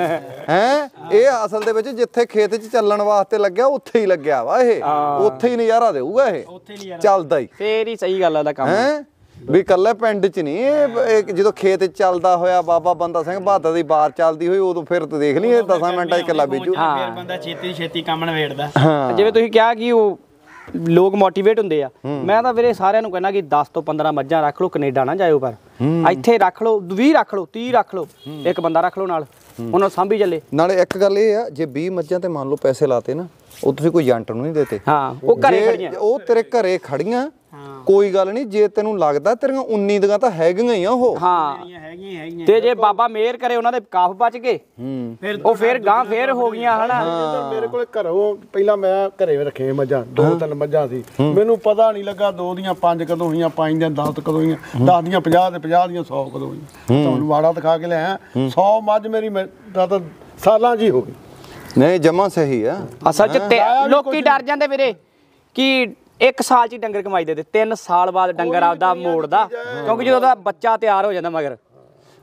ਹੈ। ਇਹ ਅਸਲ ਦੇ ਵਿੱਚ ਜਿੱਥੇ ਖੇਤ 'ਚ ਚੱਲਣ ਵਾਸਤੇ ਲੱਗਿਆ ਉੱਥੇ ਹੀ ਲੱਗਿਆ ਵਾ, ਇਹ ਉੱਥੇ ਹੀ ਨਜ਼ਾਰਾ ਦੇਊਗਾ, ਇਹ ਚੱਲਦਾ ਹੀ ਫੇਰ ਹੀ ਸਹੀ ਗੱਲ ਆ ਦਾ ਕੰਮ ਹੈ ਵੀ ਕੱਲੇ ਪਿੰਡ 'ਚ ਨਹੀਂ, ਇਹ ਜਦੋਂ ਖੇਤ 'ਚ ਚੱਲਦਾ ਹੋਇਆ ਬਾਬਾ ਬੰਦਾ ਸਿੰਘ ਬਹਾਦਰ ਦੀ ਬਾਰ ਚੱਲਦੀ ਹੋਈ, ਉਦੋਂ ਫਿਰ ਤੂੰ ਦੇਖ ਲਈ 10 ਮਿੰਟਾਂ 'ਚ ਇਕੱਲਾ ਬੀਜੂ। ਫਿਰ ਬੰਦਾ ਛੇਤੀ ਕੰਮ ਨਵੇੜਦਾ। ਜਿਵੇਂ ਤੁਸੀਂ ਕਿਹਾ ਕਿ ਉਹ ਲੋਕ ਮੋਟੀਵੇਟ ਹੁੰਦੇ ਆ, ਮੈਂ ਤਾਂ ਵੀਰੇ ਸਾਰਿਆਂ ਨੂੰ ਕਹਿੰਦਾ ਕਿ 10 ਤੋਂ 15 ਮੱਝਾਂ ਰੱਖ ਲਓ, ਕੈਨੇਡਾ ਨਾ ਜਾਇਓ, ਪਰ ਇੱਥੇ ਰੱਖ ਲਓ, 20 ਰੱਖ ਲਓ, 30 ਰੱਖ ਲਓ, ਇੱਕ ਬੰਦਾ ਰੱਖ ਲਓ ਨਾਲ, ਉਹਨਾਂ ਸਾਂਭੀ ਚੱਲੇ। ਨਾਲੇ ਇੱਕ ਗੱਲ ਇਹ ਆ, ਜੇ 20 ਮੱਝਾਂ ਤੇ ਮੰਨ ਲਓ ਪੈਸੇ ਲਾਤੇ ਨਾ, ਉਹ ਤੁਸੀਂ ਕੋਈ ਏਜੰਟ ਨੂੰ ਨਹੀਂ ਦੇਤੇ, ਹਾਂ ਉਹ ਘਰੇ ਖੜੀਆਂ, ਉਹ ਤੇਰੇ ਘਰੇ ਖੜੀਆਂ, ਕੋਈ ਗੱਲ ਨਹੀਂ। ਜੇ ਤੈਨੂੰ ਲੱਗਦਾ ਤੇਰੀਆਂ 19 ਦੀਆਂ ਤਾਂ ਹੈਗੀਆਂ ਹੀ ਆ ਉਹ, ਹਾਂ ਹੈਗੀਆਂ ਤੇ ਜੇ ਬਾਬਾ ਮਿਹਰ ਕਰੇ ਉਹਨਾਂ ਦੇ ਕਾਫ ਬਚ ਗਏ, ਫਿਰ ਉਹ ਫਿਰ ਗਾਂ ਫੇਰ ਹੋ ਗਈਆਂ ਹਨਾ। ਮੇਰੇ ਕੋਲੇ ਘਰੋਂ ਪਹਿਲਾਂ ਮੈਂ ਘਰੇ ਰੱਖੇ ਮੱਝਾਂ, 2-3 ਮੱਝਾਂ ਸੀ, ਮੈਨੂੰ ਪਤਾ ਨਹੀਂ ਲੱਗਾ 2 ਦੀਆਂ 5 ਕਦੋਂ ਹੋਈਆਂ, 5 ਦੀਆਂ 10 ਕਦੋਂ ਹੋਈਆਂ, 10 ਦੀਆਂ 50 ਤੇ 50 ਦੀਆਂ 100 ਕਦੋਂ ਹੋਈਆਂ। ਤੁਹਾਨੂੰ ਵਾੜਾ ਦਿਖਾ ਕੇ ਲਿਆਇਆ, 100 ਮੱਝ ਮੇਰੀ ਤਾਂ ਸਾਲਾਂ ਜੀ ਹੋ ਗਈ। ਨਹੀਂ ਜਮਾ ਸਹੀ ਆ। ਅਸਲ ਚ ਲੋਕੀ ਡਰ ਜਾਂਦੇ ਵੀਰੇ ਕਿ 1 ਸਾਲ ਚ ਹੀ ਡੰਗਰ ਕਮਾਈ ਦੇ 3 ਸਾਲ ਬਾਅਦ ਡੰਗਰ ਆਪਦਾ ਮੋੜਦਾ, ਕਿਉਂਕਿ ਜਦੋਂ ਉਹਦਾ ਬੱਚਾ ਤਿਆਰ ਹੋ ਜਾਂਦਾ ਮਗਰ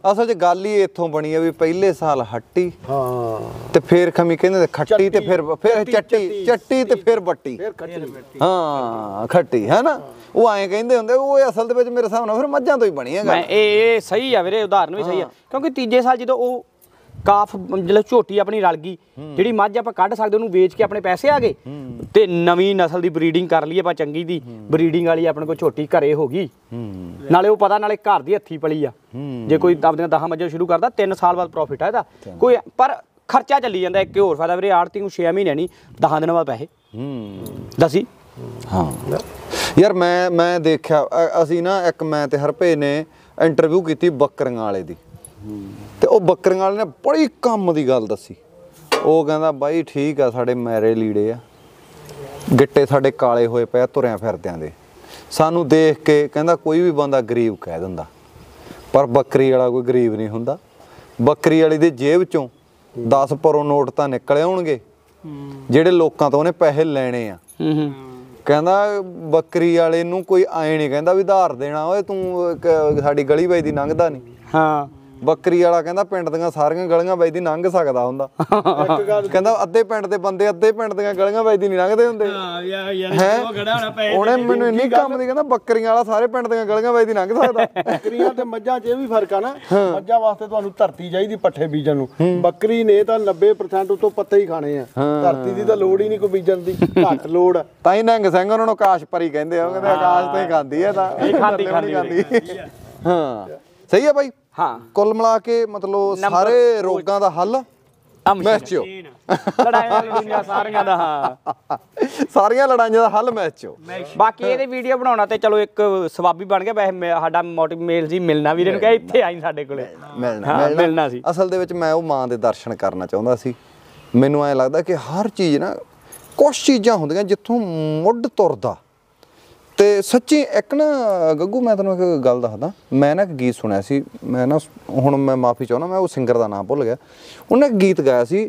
ਅਸਲ 'ਚ ਗੱਲ ਹੀ ਇੱਥੋਂ ਬਣੀ ਆ ਵੀ ਪਹਿਲੇ ਸਾਲ ਹੱਟੀ ਹਾਂ ਤੇ ਫੇਰ ਖਮੀ ਕਹਿੰਦੇ ਖੱਟੀ ਤੇ ਫਿਰ ਚੱਟੀ ਤੇ ਫਿਰ ਬੱਟੀ ਹਾਂ ਖੱਟੀ ਹੈ ਨਾ ਉਹ ਐਂ ਕਹਿੰਦੇ ਹੁੰਦੇ ਉਹ ਅਸਲ ਦੇ ਵਿੱਚ ਮੇਰੇ ਹਿਸਾਬ ਨਾਲ ਫਿਰ ਮੱਝਾਂ ਤੋਂ ਹੀ ਬਣੀ ਹੈ ਗੱਲ। ਮੈਂ ਇਹ ਸਹੀ ਆ ਵੀਰੇ, ਉਦਾਹਰਨ ਵੀ ਸਹੀ ਆ, ਕਿਉਂਕਿ ਤੀਜੇ ਸਾਲ ਜਦੋਂ ਉਹ ਕਾਫ ਜਦੋਂ ਝੋਟੀ ਆਪਣੀ ਰਲ ਗਈ, ਜਿਹੜੀ ਮੱਝ ਆਪਾਂ ਕੱਢ ਸਕਦੇ ਉਹਨੂੰ ਵੇਚ ਕੇ ਆਪਣੇ ਪੈਸੇ ਆ ਗਏ ਤੇ ਨਵੀਂ ਨਸਲ ਦੀ ਬਰੀਡਿੰਗ ਕਰ ਲਈ ਆਪਾਂ ਚੰਗੀ ਦੀ ਬਰੀਡਿੰਗ ਵਾਲੀ ਆਪਣੇ ਕੋਲ ਝੋਟੀ ਘਰੇ ਹੋ ਗਈ, ਨਾਲੇ ਉਹ ਪਤਾ ਨਾਲੇ ਘਰ ਦੀ ਹੱਥੀ ਪਲੀ ਆ। ਜੇ ਕੋਈ ਆਪਦੀਆਂ 10 ਮੱਝਾਂ ਸ਼ੁਰੂ ਕਰਦਾ 3 ਸਾਲ ਬਾਅਦ ਪ੍ਰੋਫਿਟ ਆ ਇਹਦਾ ਕੋਈ, ਪਰ ਖਰਚਾ ਚੱਲੀ ਜਾਂਦਾ। ਇੱਕ ਹੋਰ ਫਾਇਦਾ ਵੀਰੇ, ਆੜਤੀ ਨੂੰ 6 ਮਹੀਨੇ ਨਹੀਂ 10 ਦਿਨਾਂ ਬਾਅਦ ਪੈਸੇ ਦੱਸੀ। ਹਾਂ ਯਾਰ ਮੈਂ ਦੇਖਿਆ ਅਸੀਂ ਨਾ ਇੱਕ ਮੈਂ ਤੇ ਹਰਪੇ ਨੇ ਇੰਟਰਵਿਊ ਕੀਤੀ ਬੱਕਰੀਆਂ ਵਾਲੇ ਦੀ, ਤੇ ਉਹ ਬੱਕਰੀਆਂ ਵਾਲੇ ਨੇ ਬੜੀ ਕੰਮ ਦੀ ਗੱਲ ਦੱਸੀ। ਉਹ ਕਹਿੰਦਾ ਬਾਈ ਠੀਕ ਆ ਸਾਡੇ ਮੈਰੇ ਲੀੜੇ ਆ, ਗਿੱਟੇ ਸਾਡੇ ਕਾਲੇ ਹੋਏ ਪਏ ਤੁਰਿਆਂ ਫਿਰਦਿਆਂ ਦੇ, ਸਾਨੂੰ ਦੇਖ ਕੇ ਕਹਿੰਦਾ ਕੋਈ ਵੀ ਬੰਦਾ ਗਰੀਬ ਕਹਿ ਦਿੰਦਾ, ਪਰ ਬੱਕਰੀ ਵਾਲਾ ਕੋਈ ਗਰੀਬ ਨਹੀਂ ਹੁੰਦਾ। ਬੱਕਰੀ ਵਾਲੀ ਦੀ ਜੇਬ ਚੋਂ 10 ਪਰੋਂ ਨੋਟ ਤਾਂ ਨਿਕਲ ਆਉਣਗੇ ਜਿਹੜੇ ਲੋਕਾਂ ਤੋਂ ਉਹਨੇ ਪੈਸੇ ਲੈਣੇ ਆ। ਕਹਿੰਦਾ ਬੱਕਰੀ ਵਾਲੇ ਨੂੰ ਕੋਈ ਐਂ ਨਹੀਂ ਕਹਿੰਦਾ ਵੀ ਧਾਰ ਦੇਣਾ, ਓਏ ਤੂੰ ਸਾਡੀ ਗਲੀ ਬਾਈ ਦੀ ਲੰਘਦਾ ਨਹੀਂ। ਹਾਂ ਬੱਕਰੀ ਵਾਲਾ ਕਹਿੰਦਾ ਪਿੰਡ ਦੀਆਂ ਸਾਰੀਆਂ ਗਲੀਆਂ ਬਾਈ ਦੀ ਲੰਘ ਸਕਦਾ ਹੁੰਦਾ। ਕਹਿੰਦਾ ਅੱਧੇ ਪਿੰਡ ਦੇ ਬੰਦੇ ਅੱਧੇ ਪਿੰਡ ਦੀਆਂ ਗਲੀਆਂ ਬਾਈ ਦੀ ਨਹੀਂ ਲੰਘਦੇ ਹੁੰਦੇ। ਉਹਨੇ ਮੈਨੂੰ ਇੰਨੀ ਕੰਮ ਦੀ ਕਹਿੰਦਾ ਬੱਕਰੀਆਂ ਵਾਲਾ ਸਾਰੇ ਪਿੰਡ ਦੀਆਂ ਗਲੀਆਂ ਬਾਈ ਦੀ ਲੰਘ ਸਕਦਾ। ਬੱਕਰੀਆਂ ਤੇ ਮੱਝਾਂ 'ਚ ਇਹ ਵੀ ਫਰਕ ਆ ਨਾ, ਮੱਝਾਂ ਵਾਸਤੇ ਤੁਹਾਨੂੰ ਧਰਤੀ ਚਾਹੀਦੀ ਪੱਠੇ ਬੀਜਣ ਨੂੰ, ਬੱਕਰੀ ਨੇ ਤਾਂ 90% ਉਤੋਂ ਪੱਤੇ ਹੀ ਖਾਣੇ ਆ, ਧਰਤੀ ਦੀ ਤਾਂ ਲੋੜ ਹੀ ਨਹੀਂ ਕੋਈ ਬੀਜਣ ਦੀ, ਘੱਟ ਲੋੜ ਆ। ਤਾਂ ਹੀ ਨਿਹੰਗ ਸਿੰਘ ਉਹਨਾਂ ਨੂੰ ਆਕਾਸ਼ ਪਰੀ ਕਹਿੰਦੇ ਆ, ਉਹ ਕਹਿੰਦੇ ਆਕਾਸ਼ ਤੋਂ ਹੀ ਖਾਂਦੀ ਹੈ ਤਾਂ ਖਾਂਦੀ। ਹਾਂ ਸਹੀ ਹੈ ਬਾਈ। ਹਾਂ ਕੁੱਲ ਮਿਲਾ ਕੇ ਮਤਲਬ ਸਾਰੇ ਰੋਗਾਂ ਦਾ ਹੱਲ ਮੈਚੋ, ਲੜਾਈਆਂ ਸਾਰੀਆਂ ਦਾ। ਹਾਂ ਸਾਰੀਆਂ ਲੜਾਈਆਂ ਦਾ ਹੱਲ ਮੈਚੋ। ਬਾਕੀ ਇਹਦੇ ਵੀਡੀਓ ਬਣਾਉਣਾ ਤੇ ਚਲੋ ਇੱਕ ਸਵਾਬੀ ਬਣ ਗਿਆ, ਵੈਸੇ ਸਾਡਾ ਮੋਟਿਵ ਮੇਲ ਸੀ ਮਿਲਣਾ ਵੀਰੇ ਨੂੰ, ਕਿਹਾ ਇੱਥੇ ਆਈ ਸਾਡੇ ਕੋਲੇ ਮਿਲਣਾ ਸੀ। ਅਸਲ ਦੇ ਵਿੱਚ ਮੈਂ ਉਹ ਮਾਂ ਦੇ ਦਰਸ਼ਨ ਕਰਨਾ ਚਾਹੁੰਦਾ ਸੀ। ਮੈਨੂੰ ਐਂ ਲੱਗਦਾ ਕਿ ਹਰ ਚੀਜ਼ ਨਾ ਕੁਛ ਚੀਜ਼ਾਂ ਹੁੰਦੀਆਂ ਜਿੱਥੋਂ ਮੁੱਢ ਤੁਰਦਾ। ਤੇ ਸੱਚੀ ਇੱਕ ਨਾ ਗੱਗੂ ਮੈਂ ਤੈਨੂੰ ਇੱਕ ਗੱਲ ਦੱਸਦਾ, ਮੈਂ ਨਾ ਇੱਕ ਗੀਤ ਸੁਣਿਆ ਸੀ, ਮੈਂ ਨਾ ਹੁਣ ਮੈਂ ਮਾਫੀ ਚਾਹੁੰਦਾ ਮੈਂ ਉਹ ਸਿੰਗਰ ਦਾ ਨਾਮ ਭੁੱਲ ਗਿਆ, ਉਹਨੇ ਇੱਕ ਗੀਤ ਗਾਇਆ ਸੀ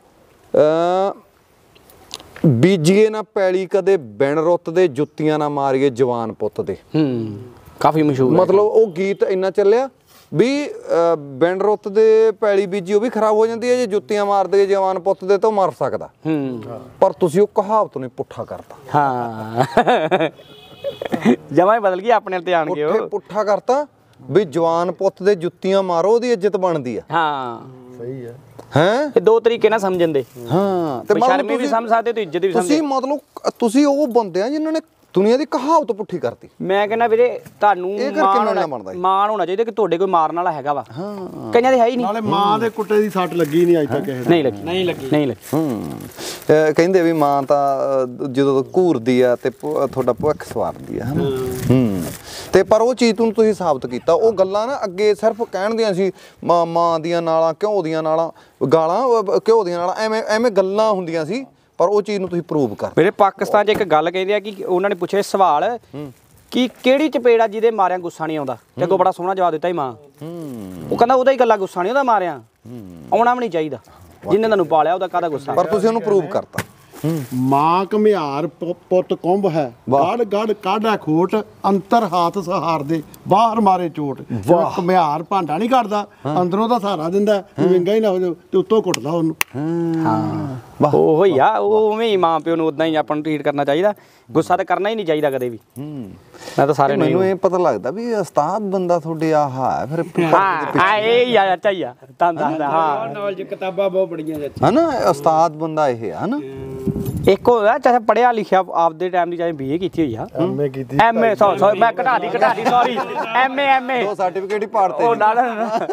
ਬੀਜੀਏ ਨਾ ਪੈਲੀ ਕਦੇ ਬਿਨ ਰੁੱਤ ਦੇ ਜੁੱਤੀਆਂ ਨਾ ਮਾਰੀਏ ਜਵਾਨ ਪੁੱਤ ਦੇ। ਕਾਫੀ ਮਸ਼ਹੂਰ, ਮਤਲਬ ਉਹ ਗੀਤ ਇੰਨਾ ਚੱਲਿਆ ਵੀ ਬਿਨ ਰੁੱਤ ਦੇ ਪੈਲੀ ਬੀਜੀ ਉਹ ਵੀ ਖਰਾਬ ਹੋ ਜਾਂਦੀ ਹੈ, ਜੇ ਜੁੱਤੀਆਂ ਮਾਰਦੇ ਜਵਾਨ ਪੁੱਤ ਦੇ ਤਾਂ ਉਹ ਮਰ ਸਕਦਾ। ਪਰ ਤੁਸੀਂ ਉਹ ਕਹਾਵਤ ਨੂੰ ਪੁੱਠਾ ਕਰਤਾ। ਹਾਂ ਜਮਾਂ ਹੀ ਬਦਲ ਗਈ ਆਪਣੇ ਤੇ ਆਣ ਕੇ, ਉਹ ਪੁੱਠਾ ਕਰਤਾ ਵੀ ਜਵਾਨ ਪੁੱਤ ਦੇ ਜੁੱਤੀਆਂ ਮਾਰੋ ਉਹਦੀ ਇੱਜ਼ਤ ਬਣਦੀ ਆ। ਹਾਂ ਸਹੀ ਹੈ। ਹੈਂ ਇਹ ਦੋ ਤਰੀਕੇ ਨਾਲ ਸਮਝਣ ਦੇ। ਹਾਂ ਤੇ ਸ਼ਰਮੀ ਵੀ ਸਮਝ ਸਕਦੇ ਤੇ ਇੱਜ਼ਤ ਵੀ ਸਮਝ। ਤੁਸੀਂ ਮਤਲਬ ਤੁਸੀਂ ਉਹ ਬੰਦੇ ਆ ਜਿਨ੍ਹਾਂ ਨੇ ਦੁਨੀਆ ਦੀ ਕਹਾਵਤ ਪੁੱਠੀ ਕਰਤੀ। ਮੈਂ ਕਹਿੰਦਾ ਵੀਰੇ ਤੁਹਾਨੂੰ ਮਾਣ ਹੋਣਾ ਚਾਹੀਦਾ ਕਿ ਤੁਹਾਡੇ ਕੋਈ ਮਾਰਨ ਵਾਲਾ ਹੈਗਾ ਵਾ, ਕਈਆਂ ਦੇ ਹੈ ਹੀ ਨਹੀਂ। ਨਾਲੇ ਮਾਂ ਦੇ ਕੁੱਟੇ ਦੀ ਸੱਟ ਲੱਗੀ ਨਹੀਂ ਅੱਜ ਤੱਕ ਕਿਸੇ ਨਹੀਂ ਲੱਗੀ। ਕਹਿੰਦੇ ਵੀ ਮਾਂ ਤਾਂ ਜਦੋਂ ਘੂਰਦੀ ਆ ਤੇ ਤੁਹਾਡਾ ਭਵਿੱਖ ਸਵਾਰਦੀ ਆ, ਤੇ ਪਰ ਉਹ ਚੀਜ਼ ਨੂੰ ਤੁਸੀਂ ਸਾਬਤ ਕੀਤਾ। ਉਹ ਗੱਲਾਂ ਨਾ ਅੱਗੇ ਸਿਰਫ ਕਹਿਣ ਦੀਆਂ ਸੀ, ਮਾਂ ਦੀਆਂ ਨਾਲਾਂ ਘਿਓ ਦੀਆਂ ਨਾਲਾਂ ਗਾਲਾਂ ਘਿਓ ਦੀਆਂ ਨਾਲਾਂ ਐਵੇਂ ਗੱਲਾਂ ਹੁੰਦੀਆਂ ਸੀ, ਪਰ ਉਹ ਚੀਜ਼ ਨੂੰ ਤੁਸੀਂ ਪ੍ਰੂਵ ਕਰ। ਮੇਰੇ ਪਾਕਿਸਤਾਨ 'ਚ ਇੱਕ ਗੱਲ ਕਹਿੰਦੇ ਆ ਕਿ ਉਹਨਾਂ ਨੇ ਪੁੱਛਿਆ ਸਵਾਲ ਕਿ ਕਿਹੜੀ ਚਪੇੜਾ ਜਿਹਦੇ ਮਾਰਿਆ ਗੁੱਸਾ ਨਹੀਂ ਆਉਂਦਾ, ਤੇ ਅੱਗੋਂ ਬੜਾ ਸੋਹਣਾ ਜਵਾਬ ਦਿੱਤਾ ਹੀ ਮਾਂ। ਉਹ ਕਹਿੰਦਾ ਉਹਦਾ ਹੀ ਗੱਲਾਂ ਗੁੱਸਾ ਨਹੀਂ ਉਹਦਾ ਮਾਰਿਆ, ਆਉਣਾ ਵੀ ਨਹੀਂ ਚਾਹੀਦਾ, ਜਿਹਨੇ ਤੁਹਾਨੂੰ ਪਾਲਿਆ ਉਹਦਾ ਕਾਹਦਾ ਗੁੱਸਾ। ਪਰ ਤੁਸੀਂ ਉਹਨੂੰ ਪ੍ਰੂਵ ਕਰਤਾ। ਮਾਂ ਘੁਮਿਆਰ ਪੁੱਤ ਕੁੰਭ ਹੈ, ਗੜ ਗੜ ਕਾਢਾ ਖੋਟ, ਅੰਤਰ ਹਾਥ ਸਹਾਰਦੇ ਬਾਹਰ ਮਾਰੇ ਚੋਟ। ਘੁਮਿਆਰ ਭਾਂਡਾ ਨਹੀਂ ਕੱਢਦਾ, ਅੰਦਰੋਂ ਤਾਂ ਸਹਾਰਾ ਦਿੰਦਾ, ਵਿੰਗਾ ਹੀ ਨਾ ਹੋ ਜਾ ਤੇ ਉੱਤੋਂ ਕੁੱਟਦਾ ਉਹਨੂੰ। ਹਾਂ ਉਹ ਹੀ ਆ, ਉਵੇਂ ਹੀ ਮਾਂ ਪਿਓ ਨੂੰ ਉਦਾਂ ਹੀ ਆਪਾਂ ਨੂੰ ਟ੍ਰੀਟ ਕਰਨਾ ਚਾਹੀਦਾ, ਗੁੱਸਾ ਤਾਂ ਕਰਨਾ ਹੀ ਨਹੀਂ ਚਾਹੀਦਾ ਕਦੇ ਵੀ। ਮੈਂ ਤਾਂ ਸਾਰੇ ਮੈਨੂੰ ਇਹ ਪਤਾ ਲੱਗਦਾ ਵੀ ਉਸਤਾਦ ਬੰਦਾ ਤੁਹਾਡੇ ਆਹ ਹੈ ਫਿਰ। ਹਾਂ ਇਹ ਹੀ ਆ ਚਾਹੀਦਾ ਤਾਂ ਦੱਸਦਾ। ਹਾਂ ਨੌਲੇਜ ਕਿਤਾਬਾਂ ਬਹੁਤ ਬੜੀਆਂ ਹੈ ਨਾ, ਉਸਤਾਦ ਬੰਦਾ ਇਹ ਹੈ ਨਾ। ਇੱਕ ਹੋਇਆ ਚਾਹੇ ਪੜਿਆ ਲਿਖਿਆ ਆਪਦੇ ਟਾਈਮ ਦੀ, ਚਾਹੇ BA ਕੀਤੀ ਹੋਈ ਆ, ਐਮਏ ਕੀਤੀ, ਐਮਏ ਸੌਰੀ ਮੈਂ ਘਟਾ ਦੀ ਸੌਰੀ ਐਮਏ ਦੋ ਸਰਟੀਫਿਕੇਟ ਹੀ ਪਾੜਤੇ ਉਹ ਨਾਲ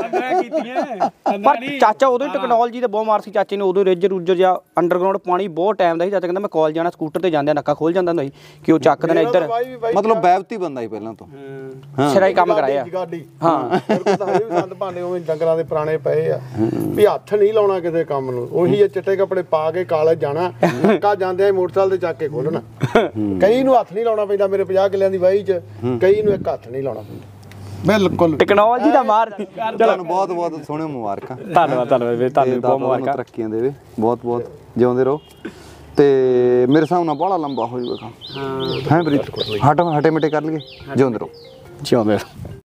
ਪਰ ਚਾਚਾ ਉਦੋਂ ਹੀ ਟੈਕਨੋਲੋਜੀ ਤੇ ਬਹੁਤ ਮਾਰ ਸੀ ਚਾਚੇ ਨੇ, ਉਦੋਂ ਰੇਜਰ ਜਾਂ ਅੰਡਰਗਰਾਉਂਡ ਪਾਣੀ ਬਹੁਤ ਟਾਈਮ ਦਾ ਸੀ। ਚਾਚਾ ਕਹਿੰਦਾ ਮੈਂ ਕਾਲਜ ਜਾਣਾ ਸਕੂਟਰ ਤੇ ਜਾਂਦੇ ਨੱਕਾ ਖੋਲ ਜਾਂਦਾ ਹੁੰਦਾ ਸੀ ਕਿ ਉਹ ਚੱਕਦੇ ਨੇ ਇੱਧਰ, ਮਤਲਬ ਬੈਵਤੀ ਬੰਦਾ ਹੀ ਪਹਿਲਾਂ ਤੋਂ ਸਿਰਾ ਹੀ ਕੰਮ ਕਰਾਇਆ। ਹਾਂ ਸੰਦ ਭਾਂਡੇ ਉਵੇਂ ਡੰਗਰਾਂ ਦੇ ਪੁਰਾਣੇ ਪਏ ਆ ਵੀ ਹੱਥ ਨਹੀਂ ਲਾਉਣਾ ਕਿਸੇ ਕੰਮ ਨੂੰ। ਉਹੀ ਚਿੱਟੇ ਕੱਪੜੇ ਪਾ ਕੇ ਕਾਲਜ ਜਾਣਾ, ਨੱਕਾ ਜਾਂਦੇ ਮੋਟਰਸਾਈਕਲ ਤੇ ਚੱਕ ਕੇ ਖੋਲਣਾ। ਕਈ ਨੂੰ ਹੱਥ ਨਹੀਂ ਲਾਉਣਾ ਪੈਂਦਾ, ਮੇਰੇ 50 ਕਿੱਲਿਆਂ ਦੀ ਵਾਹੀ 'ਚ ਕਈ ਨੂੰ ਇੱਕ ਹੱਥ ਨਹੀਂ ਲਾਉਣਾ ਪੈਂਦਾ। ਬਿਲਕੁਲ ਟੈਕਨੋਲੋਜੀ ਦਾ ਮਾਰ। ਤੁਹਾਨੂੰ ਬਹੁਤ ਬਹੁਤ ਸੋਹਣੇ ਮੁਬਾਰਕਾਂ। ਧੰਨਵਾਦ ਵੀਰੇ, ਤੁਹਾਨੂੰ ਬਹੁਤ ਮੁਬਾਰਕਾਂ, ਤਰੱਕੀਆਂ ਦੇਵੇ, ਬਹੁਤ ਬਹੁਤ ਜਿਉਂਦੇ ਰਹੋ। ਤੇ ਮੇਰੇ ਹਿਸਾਬ ਨਾਲ ਬੜਾ ਲੰਬਾ ਹੋ ਜਾਊਗਾ ਕੰਮ। ਹਾਂ ਹੈ ਬਰੀਤ ਹਟੇ ਮਿਟੇ ਕਰ ਲਈਏ। ਜਿਉਂਦੇ ਰਹੋ।